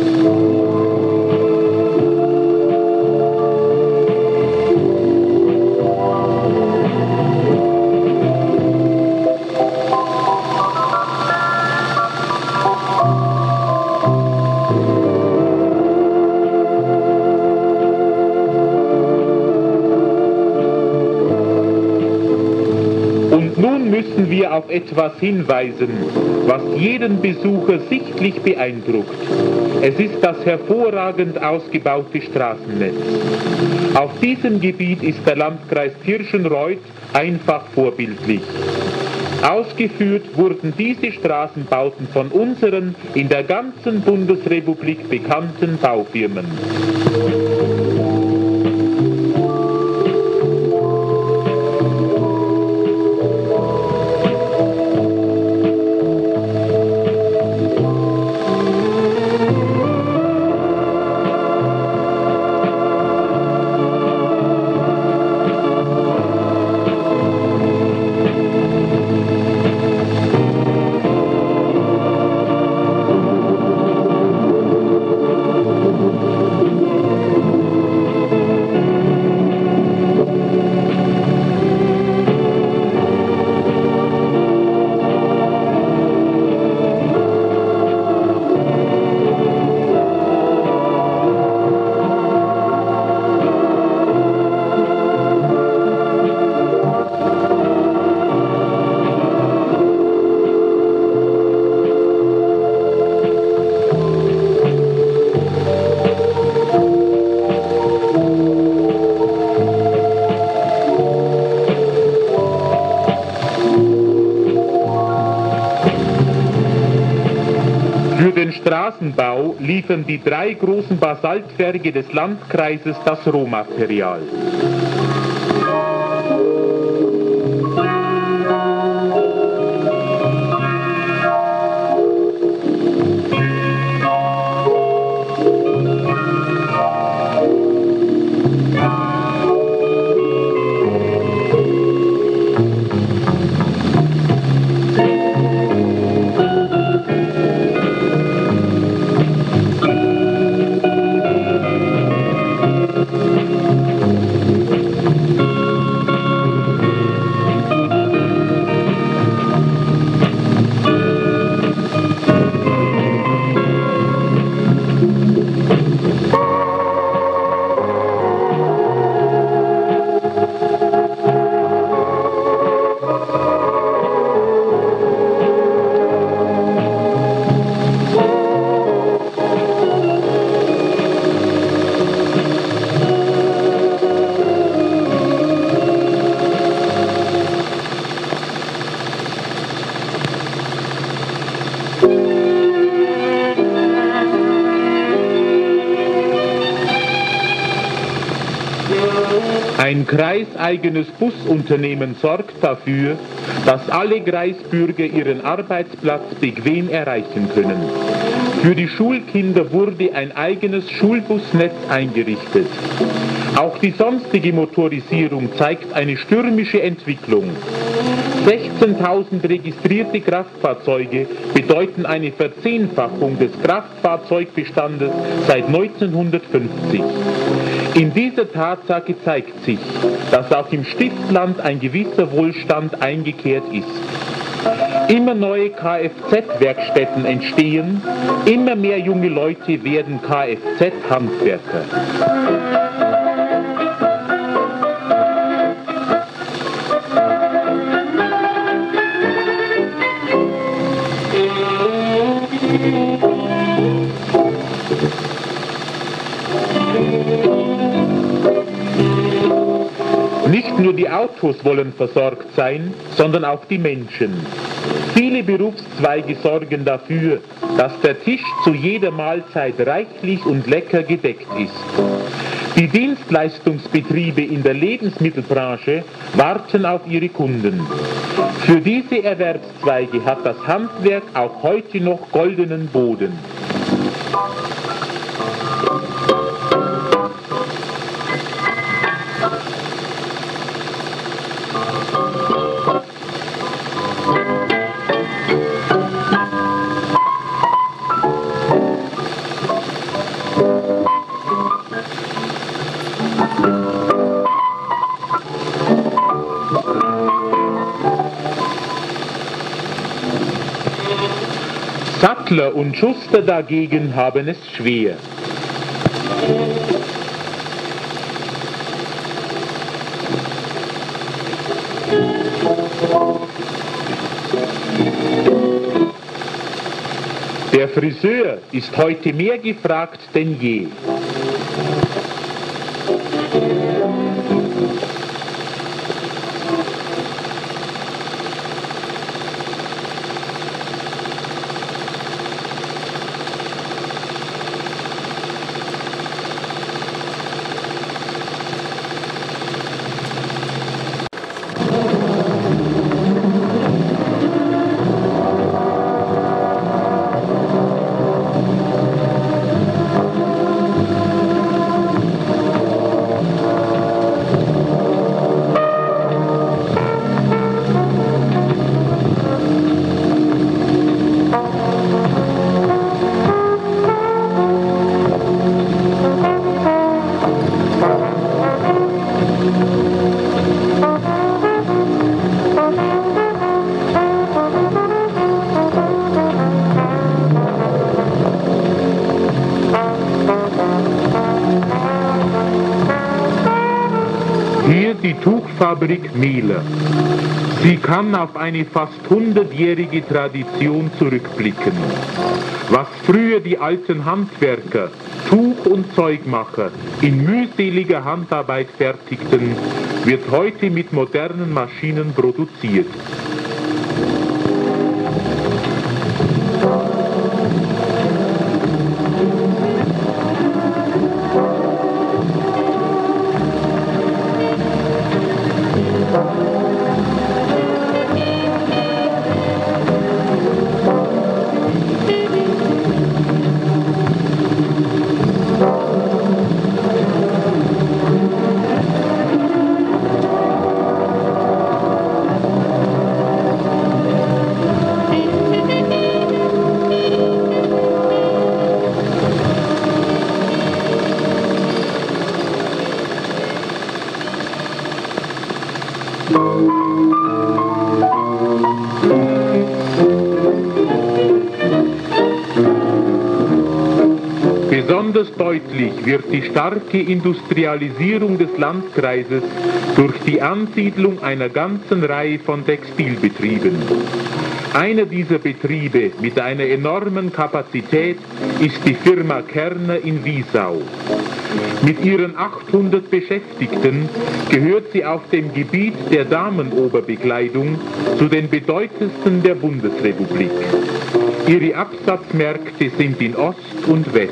S1: Und nun müssen wir auf etwas hinweisen, was jeden Besucher sichtlich beeindruckt. Es ist das hervorragend ausgebaute Straßennetz. Auf diesem Gebiet ist der Landkreis Tirschenreuth einfach vorbildlich. Ausgeführt wurden diese Straßenbauten von unseren in der ganzen Bundesrepublik bekannten Baufirmen. Für den Straßenbau liefern die 3 großen Basaltberge des Landkreises das Rohmaterial. Ein kreiseigenes Busunternehmen sorgt dafür, dass alle Kreisbürger ihren Arbeitsplatz bequem erreichen können. Für die Schulkinder wurde ein eigenes Schulbusnetz eingerichtet. Auch die sonstige Motorisierung zeigt eine stürmische Entwicklung. 16.000 registrierte Kraftfahrzeuge bedeuten eine Verzehnfachung des Kraftfahrzeugbestandes seit 1950. In dieser Tatsache zeigt sich, dass auch im Stiftsland ein gewisser Wohlstand eingekehrt ist. Immer neue Kfz-Werkstätten entstehen, immer mehr junge Leute werden Kfz-Handwerker. Nicht nur die Autos wollen versorgt sein, sondern auch die Menschen. Viele Berufszweige sorgen dafür, dass der Tisch zu jeder Mahlzeit reichlich und lecker gedeckt ist. Die Dienstleistungsbetriebe in der Lebensmittelbranche warten auf ihre Kunden. Für diese Erwerbszweige hat das Handwerk auch heute noch goldenen Boden. Sattler und Schuster dagegen haben es schwer. Der Friseur ist heute mehr gefragt denn je. Hier die Tuchfabrik Mehler. Sie kann auf eine fast 100-jährige Tradition zurückblicken. Was früher die alten Handwerker, Tuch- und Zeugmacher in mühseliger Handarbeit fertigten, wird heute mit modernen Maschinen produziert. Besonders deutlich wird die starke Industrialisierung des Landkreises durch die Ansiedlung einer ganzen Reihe von Textilbetrieben. Einer dieser Betriebe mit einer enormen Kapazität ist die Firma Kerner in Wiesau. Mit ihren 800 Beschäftigten gehört sie auf dem Gebiet der Damenoberbekleidung zu den bedeutendsten der Bundesrepublik. Ihre Absatzmärkte sind in Ost und West.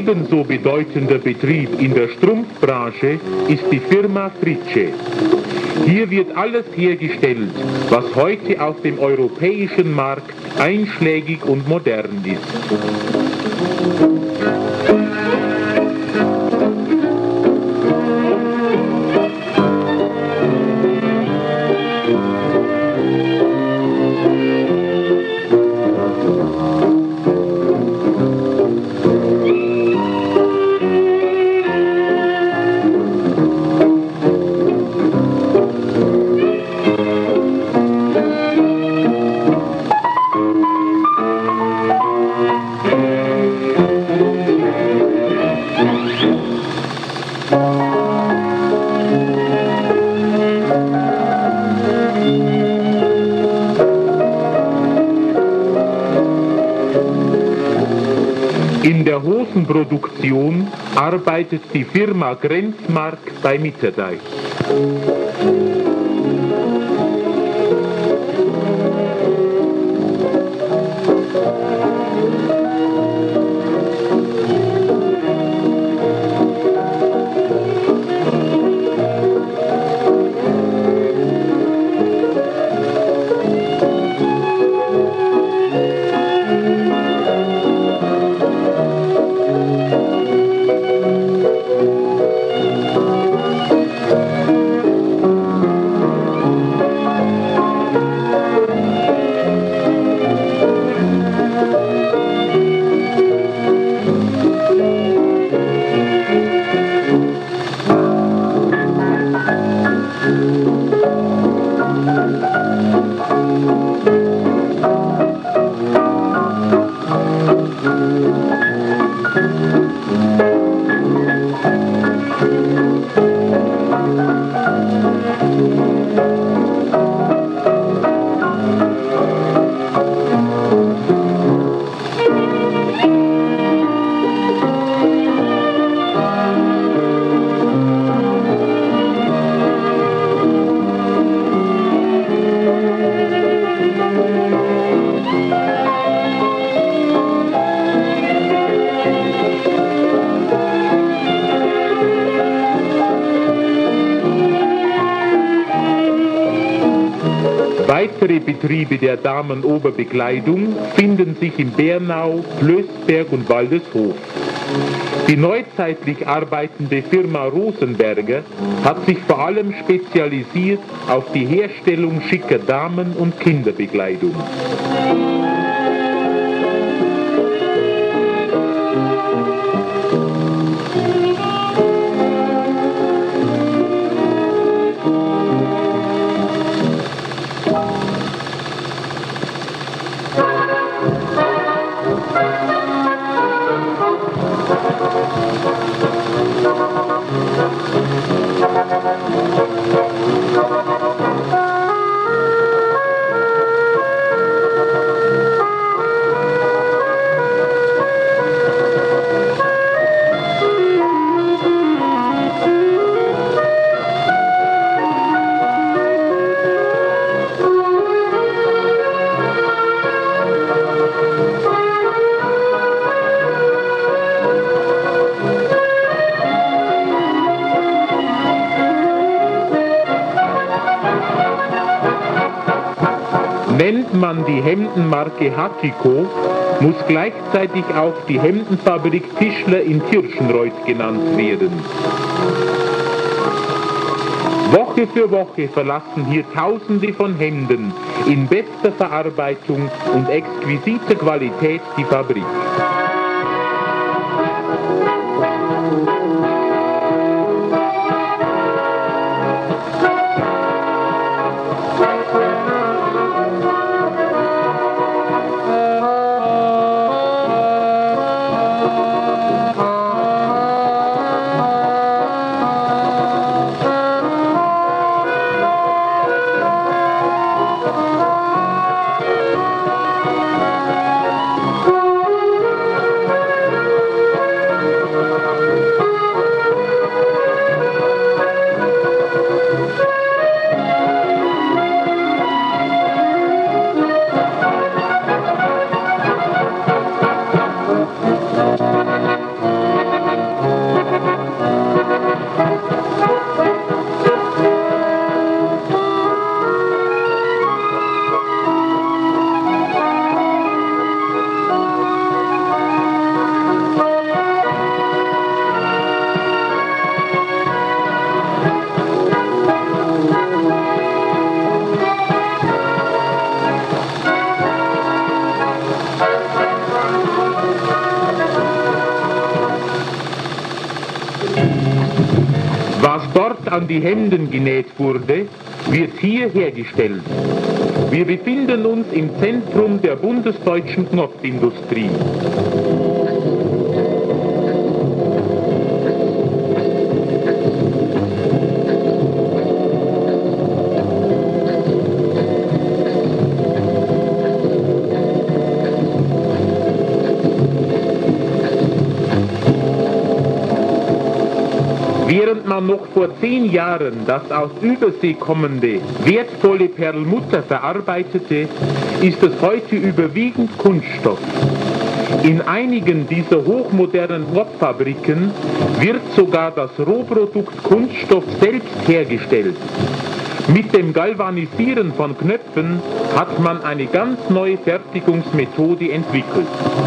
S1: ebenso bedeutender Betrieb in der Strumpfbranche ist die Firma Fritzsche. Hier wird alles hergestellt, was heute auf dem europäischen Markt einschlägig und modern ist. In der Hosenproduktion arbeitet die Firma Grenzmark bei Mitterdeich. Weitere Betriebe der Damenoberbekleidung finden sich in Bernau, Flößberg und Waldeshof. Die neuzeitlich arbeitende Firma Rosenberger hat sich vor allem spezialisiert auf die Herstellung schicker Damen- und Kinderbekleidung. Nennt man die Hemdenmarke Hachiko, muss gleichzeitig auch die Hemdenfabrik Tischler in Tirschenreuth genannt werden. Woche für Woche verlassen hier Tausende von Hemden in bester Verarbeitung und exquisiter Qualität die Fabrik. dort an die Hemden genäht wurde, wird hier hergestellt. Wir befinden uns im Zentrum der bundesdeutschen Knopfindustrie. Während man noch vor 10 Jahren das aus Übersee kommende, wertvolle Perlmutter verarbeitete, ist es heute überwiegend Kunststoff. In einigen dieser hochmodernen Knopffabriken wird sogar das Rohprodukt Kunststoff selbst hergestellt. Mit dem Galvanisieren von Knöpfen hat man eine ganz neue Fertigungsmethode entwickelt.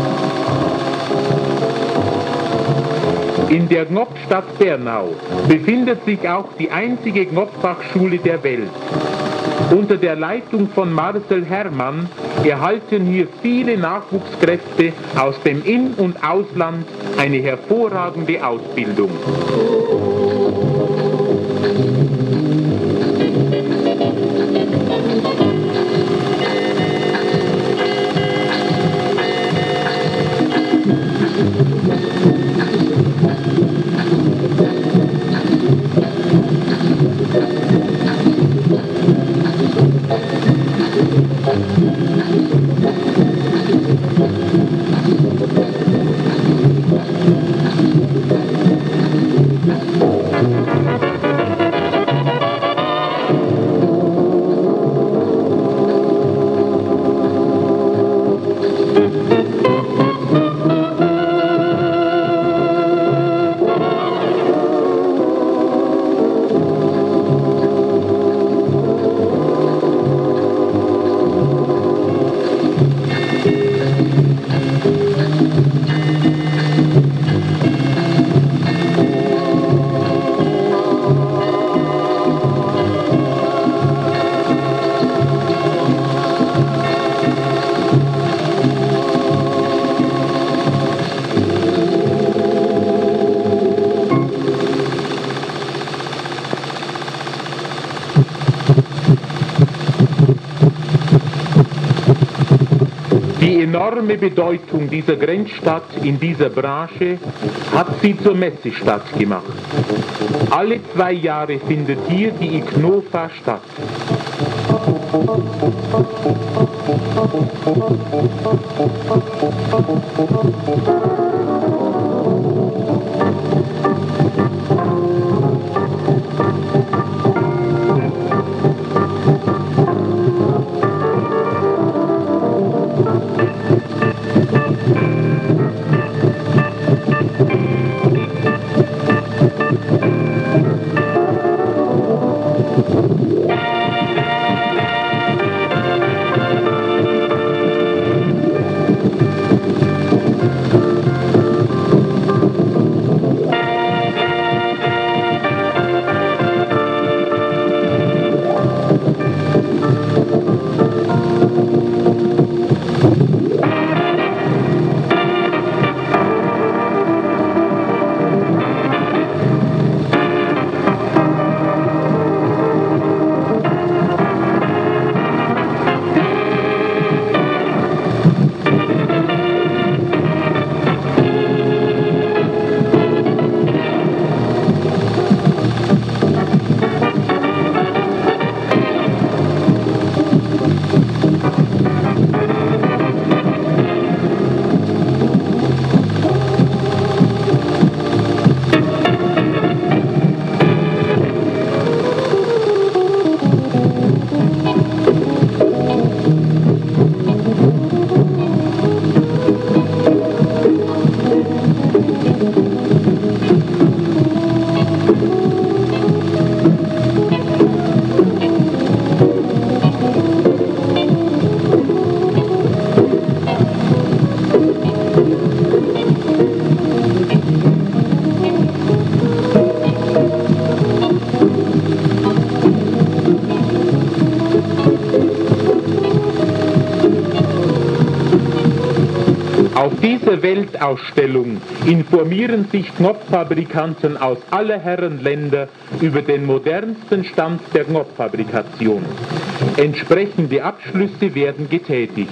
S1: In der Knopfstadt Bernau befindet sich auch die einzige Knopffachschule der Welt. Unter der Leitung von Marcel Herrmann erhalten hier viele Nachwuchskräfte aus dem In- und Ausland eine hervorragende Ausbildung. Die enorme Bedeutung dieser Grenzstadt in dieser Branche hat sie zur Messestadt gemacht. Alle 2 Jahre findet hier die IKNOFA statt. dieser Weltausstellung informieren sich Knopffabrikanten aus aller Herren Länder über den modernsten Stand der Knopffabrikation. Entsprechende Abschlüsse werden getätigt.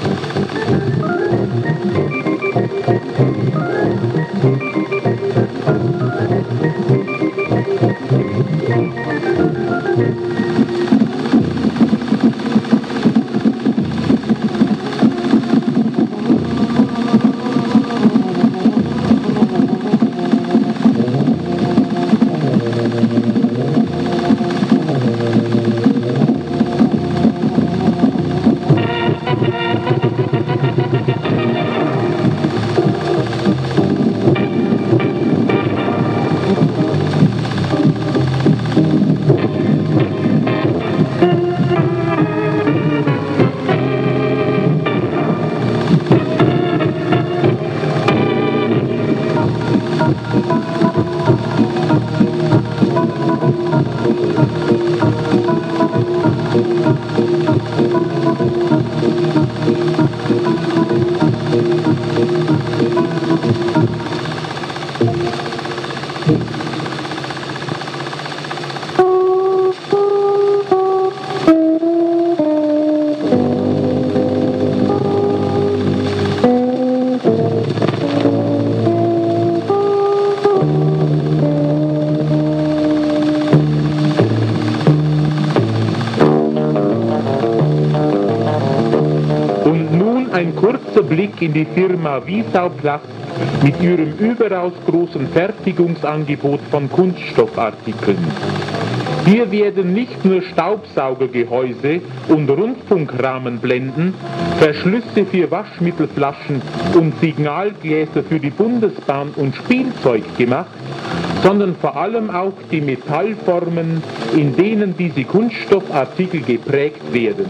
S1: Blick in die Firma Wiesauplast mit ihrem überaus großen Fertigungsangebot von Kunststoffartikeln. Hier werden nicht nur Staubsaugergehäuse und Rundfunkrahmenblenden, Verschlüsse für Waschmittelflaschen und Signalgläser für die Bundesbahn und Spielzeug gemacht, sondern vor allem auch die Metallformen, in denen diese Kunststoffartikel geprägt werden.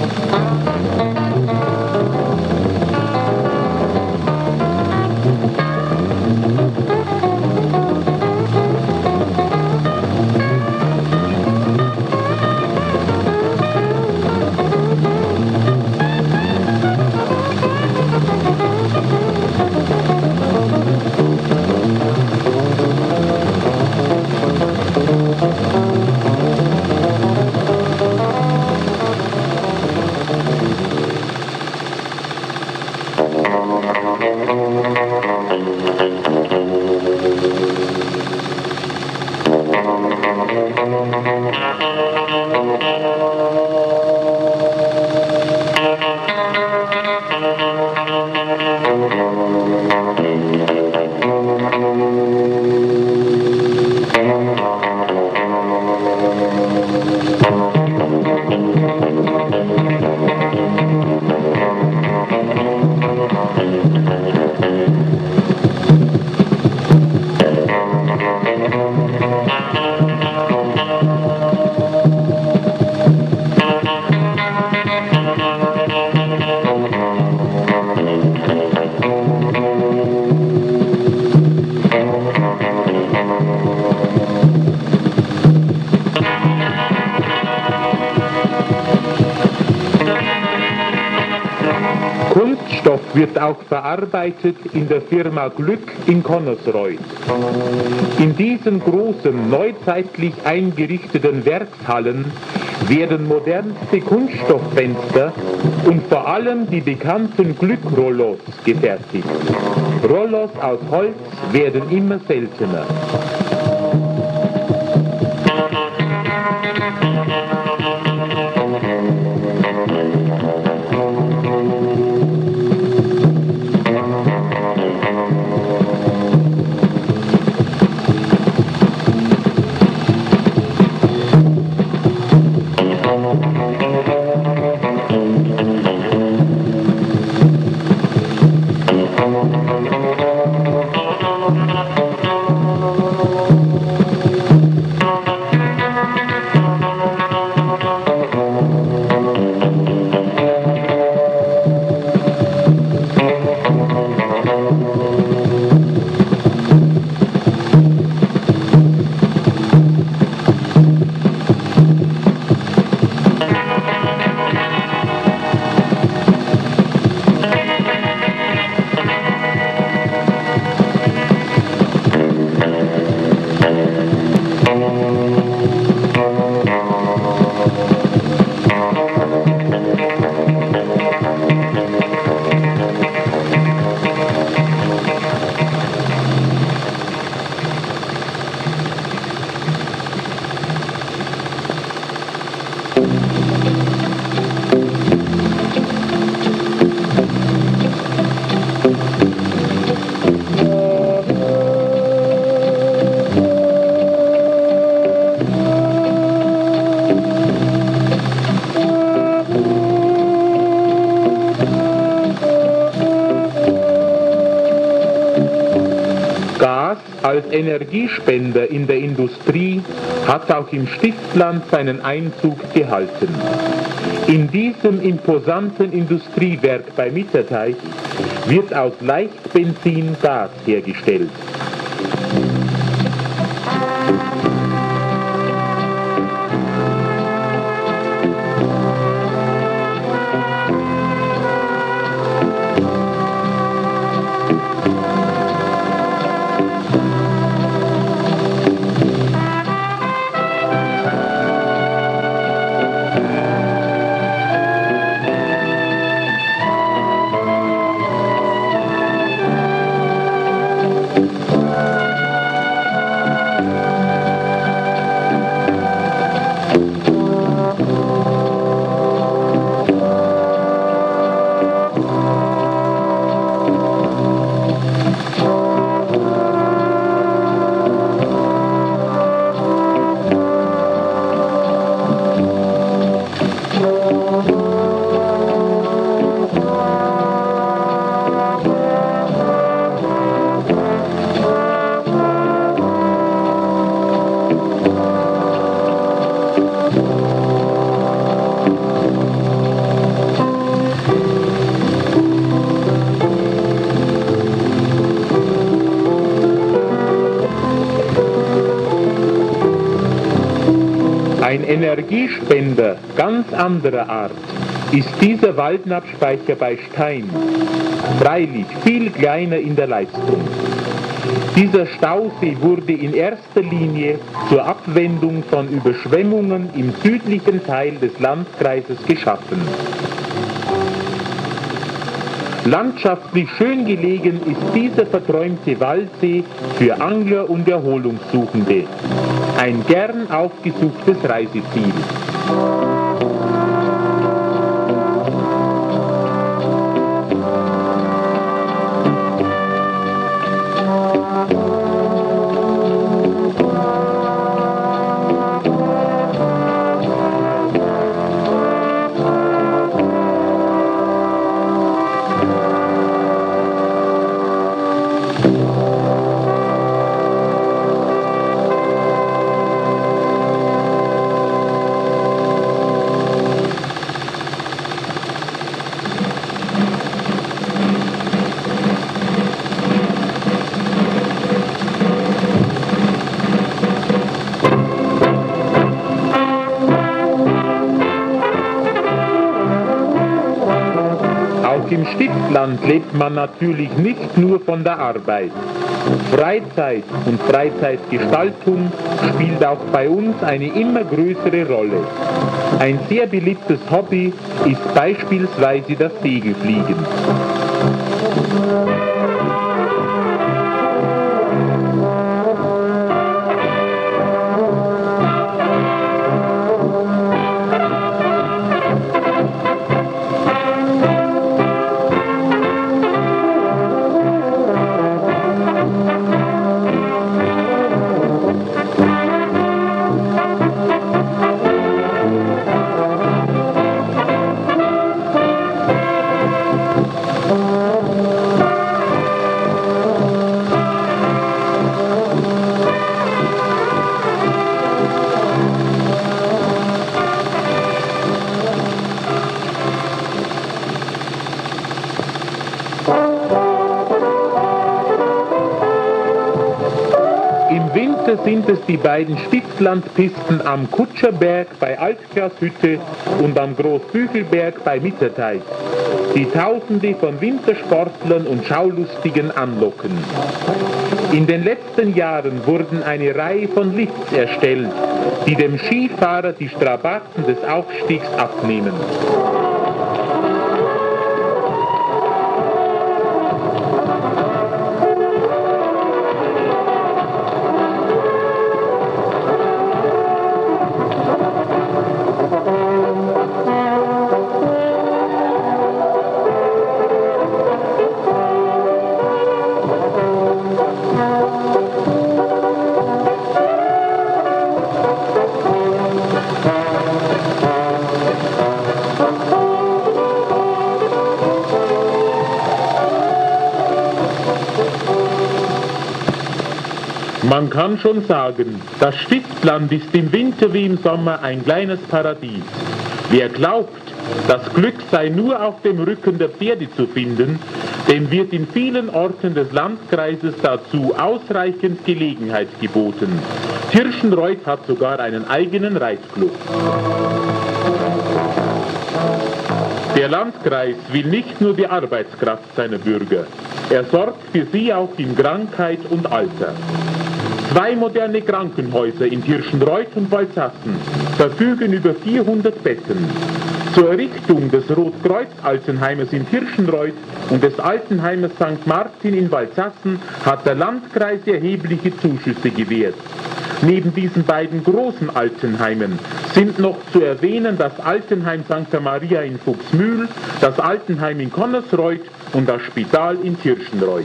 S1: Kunststoff wird auch verarbeitet in der Firma Glück in Connersreuth. In diesen großen, neuzeitlich eingerichteten Werkshallen werden modernste Kunststofffenster und vor allem die bekannten Glück-Rollos gefertigt. Rollos aus Holz werden immer seltener. als Energiespender in der Industrie hat auch im Stiftland seinen Einzug gehalten. In diesem imposanten Industriewerk bei Mitterteich wird aus Leichtbenzin Gas hergestellt. Ein Energiespender ganz anderer Art ist dieser Waldnapspeicher bei Stein, freilich viel kleiner in der Leistung. Dieser Stausee wurde in erster Linie zur Abwendung von Überschwemmungen im südlichen Teil des Landkreises geschaffen. Landschaftlich schön gelegen ist dieser verträumte Waldsee für Angler und Erholungssuchende. Ein gern aufgesuchtes Reiseziel. Im Stiftland lebt man natürlich nicht nur von der Arbeit. Freizeit und Freizeitgestaltung spielt auch bei uns eine immer größere Rolle. Ein sehr beliebtes Hobby ist beispielsweise das Segelfliegen. Im Winter sind es die beiden Stiftlandpisten am Kutscherberg bei Altglashütte und am Großbüchelberg bei Mitterteich, die Tausende von Wintersportlern und Schaulustigen anlocken. In den letzten Jahren wurden eine Reihe von Lifts erstellt, die dem Skifahrer die Strapazen des Aufstiegs abnehmen.
S3: Thank you.
S1: Man kann schon sagen, das Stiftland ist im Winter wie im Sommer ein kleines Paradies. Wer glaubt, das Glück sei nur auf dem Rücken der Pferde zu finden, dem wird in vielen Orten des Landkreises dazu ausreichend Gelegenheit geboten. Tirschenreuth hat sogar einen eigenen Reitclub. Der Landkreis will nicht nur die Arbeitskraft seiner Bürger, er sorgt für sie auch in Krankheit und Alter. 2 moderne Krankenhäuser in Tirschenreuth und Walsassen verfügen über 400 Betten. Zur Errichtung des Rotkreuz-Altenheimes in Tirschenreuth und des Altenheimes St. Martin in Walsassen hat der Landkreis erhebliche Zuschüsse gewährt. Neben diesen beiden großen Altenheimen sind noch zu erwähnen das Altenheim St. Maria in Fuchsmühl, das Altenheim in Connersreuth und das Spital in Tirschenreuth.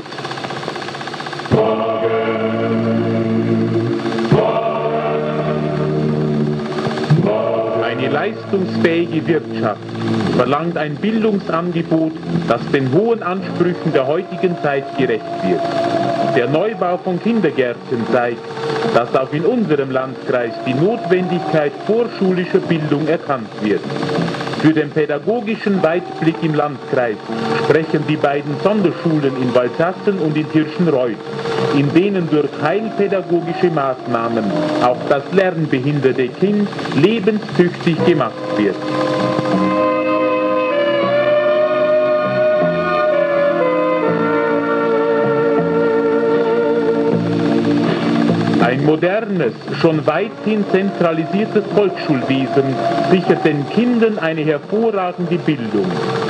S1: Eine leistungsfähige Wirtschaft verlangt ein Bildungsangebot, das den hohen Ansprüchen der heutigen Zeit gerecht wird. Der Neubau von Kindergärten zeigt, dass auch in unserem Landkreis die Notwendigkeit vorschulischer Bildung erkannt wird. Für den pädagogischen Weitblick im Landkreis sprechen die beiden Sonderschulen in Walsassen und in Tirschenreuth, in denen durch heilpädagogische Maßnahmen auch das lernbehinderte Kind lebenstüchtig gemacht wird. Ein modernes, schon weithin zentralisiertes Volksschulwesen sichert den Kindern eine hervorragende Bildung.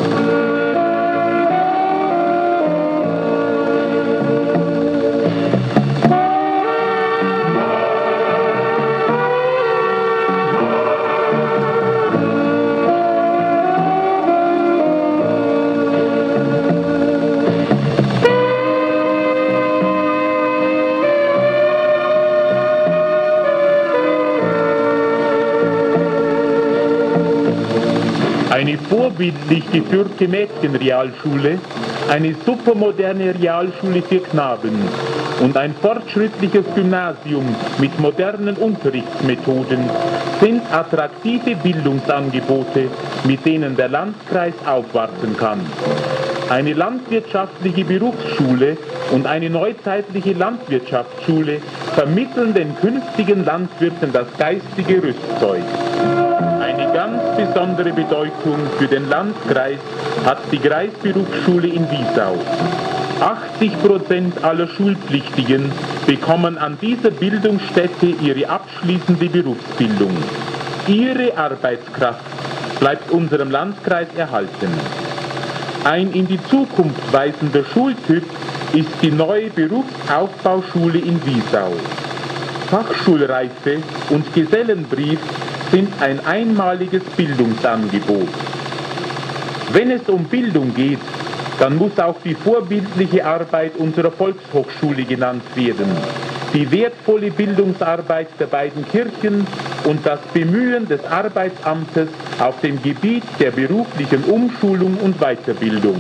S1: Eine vorbildlich geführte Mädchenrealschule, eine supermoderne Realschule für Knaben und ein fortschrittliches Gymnasium mit modernen Unterrichtsmethoden sind attraktive Bildungsangebote, mit denen der Landkreis aufwarten kann. Eine landwirtschaftliche Berufsschule und eine neuzeitliche Landwirtschaftsschule vermitteln den künftigen Landwirten das geistige Rüstzeug. Eine ganz besondere Bedeutung für den Landkreis hat die Kreisberufsschule in Wiesau. 80% aller Schulpflichtigen bekommen an dieser Bildungsstätte ihre abschließende Berufsbildung. Ihre Arbeitskraft bleibt unserem Landkreis erhalten. Ein in die Zukunft weisender Schultyp ist die neue Berufsaufbauschule in Wiesau. Fachschulreife und Gesellenbrief sind ein einmaliges Bildungsangebot. Wenn es um Bildung geht, dann muss auch die vorbildliche Arbeit unserer Volkshochschule genannt werden. Die wertvolle Bildungsarbeit der beiden Kirchen und das Bemühen des Arbeitsamtes auf dem Gebiet der beruflichen Umschulung und Weiterbildung.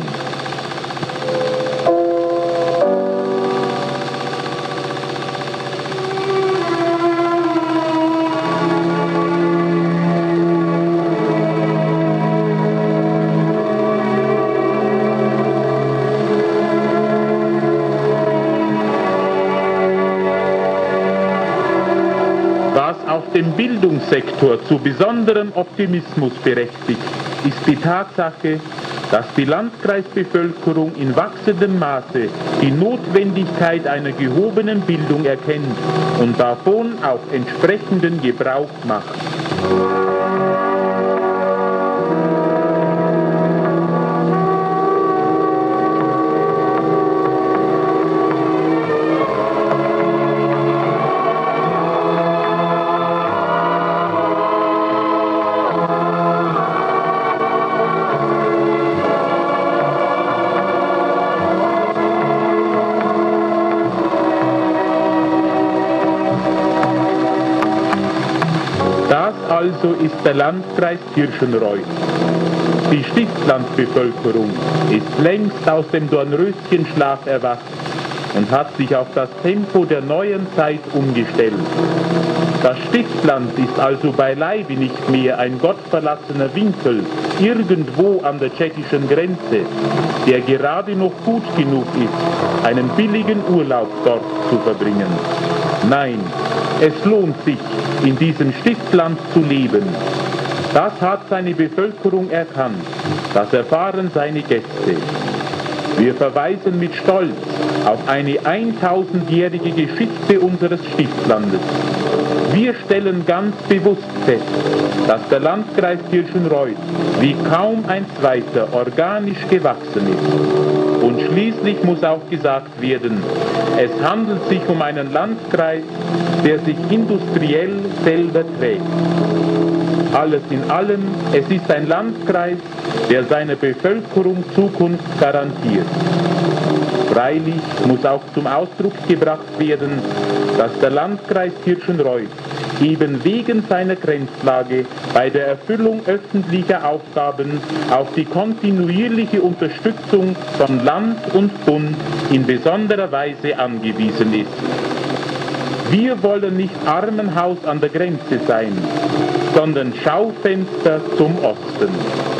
S1: Auf dem Bildungssektor zu besonderem Optimismus berechtigt, ist die Tatsache, dass die Landkreisbevölkerung in wachsendem Maße die Notwendigkeit einer gehobenen Bildung erkennt und davon auch entsprechenden Gebrauch macht. Also ist der Landkreis Tirschenreuth. Die Stiftlandbevölkerung ist längst aus dem Dornröschenschlaf erwacht und hat sich auf das Tempo der neuen Zeit umgestellt. Das Stiftsland ist also beileibe nicht mehr ein gottverlassener Winkel irgendwo an der tschechischen Grenze, der gerade noch gut genug ist, einen billigen Urlaub dort zu verbringen. Nein, es lohnt sich, in diesem Stiftsland zu leben. Das hat seine Bevölkerung erkannt, das erfahren seine Gäste. Wir verweisen mit Stolz auf eine 1000-jährige Geschichte unseres Stiftslandes. Wir stellen ganz bewusst fest, dass der Landkreis Tirschenreuth wie kaum ein zweiter organisch gewachsen ist. Und schließlich muss auch gesagt werden, es handelt sich um einen Landkreis, der sich industriell selber trägt. Alles in allem, es ist ein Landkreis, der seiner Bevölkerung Zukunft garantiert. Freilich muss auch zum Ausdruck gebracht werden, dass der Landkreis Tirschenreuth eben wegen seiner Grenzlage bei der Erfüllung öffentlicher Aufgaben auf die kontinuierliche Unterstützung von Land und Bund in besonderer Weise angewiesen ist. Wir wollen nicht Armenhaus an der Grenze sein, sondern Schaufenster zum Osten.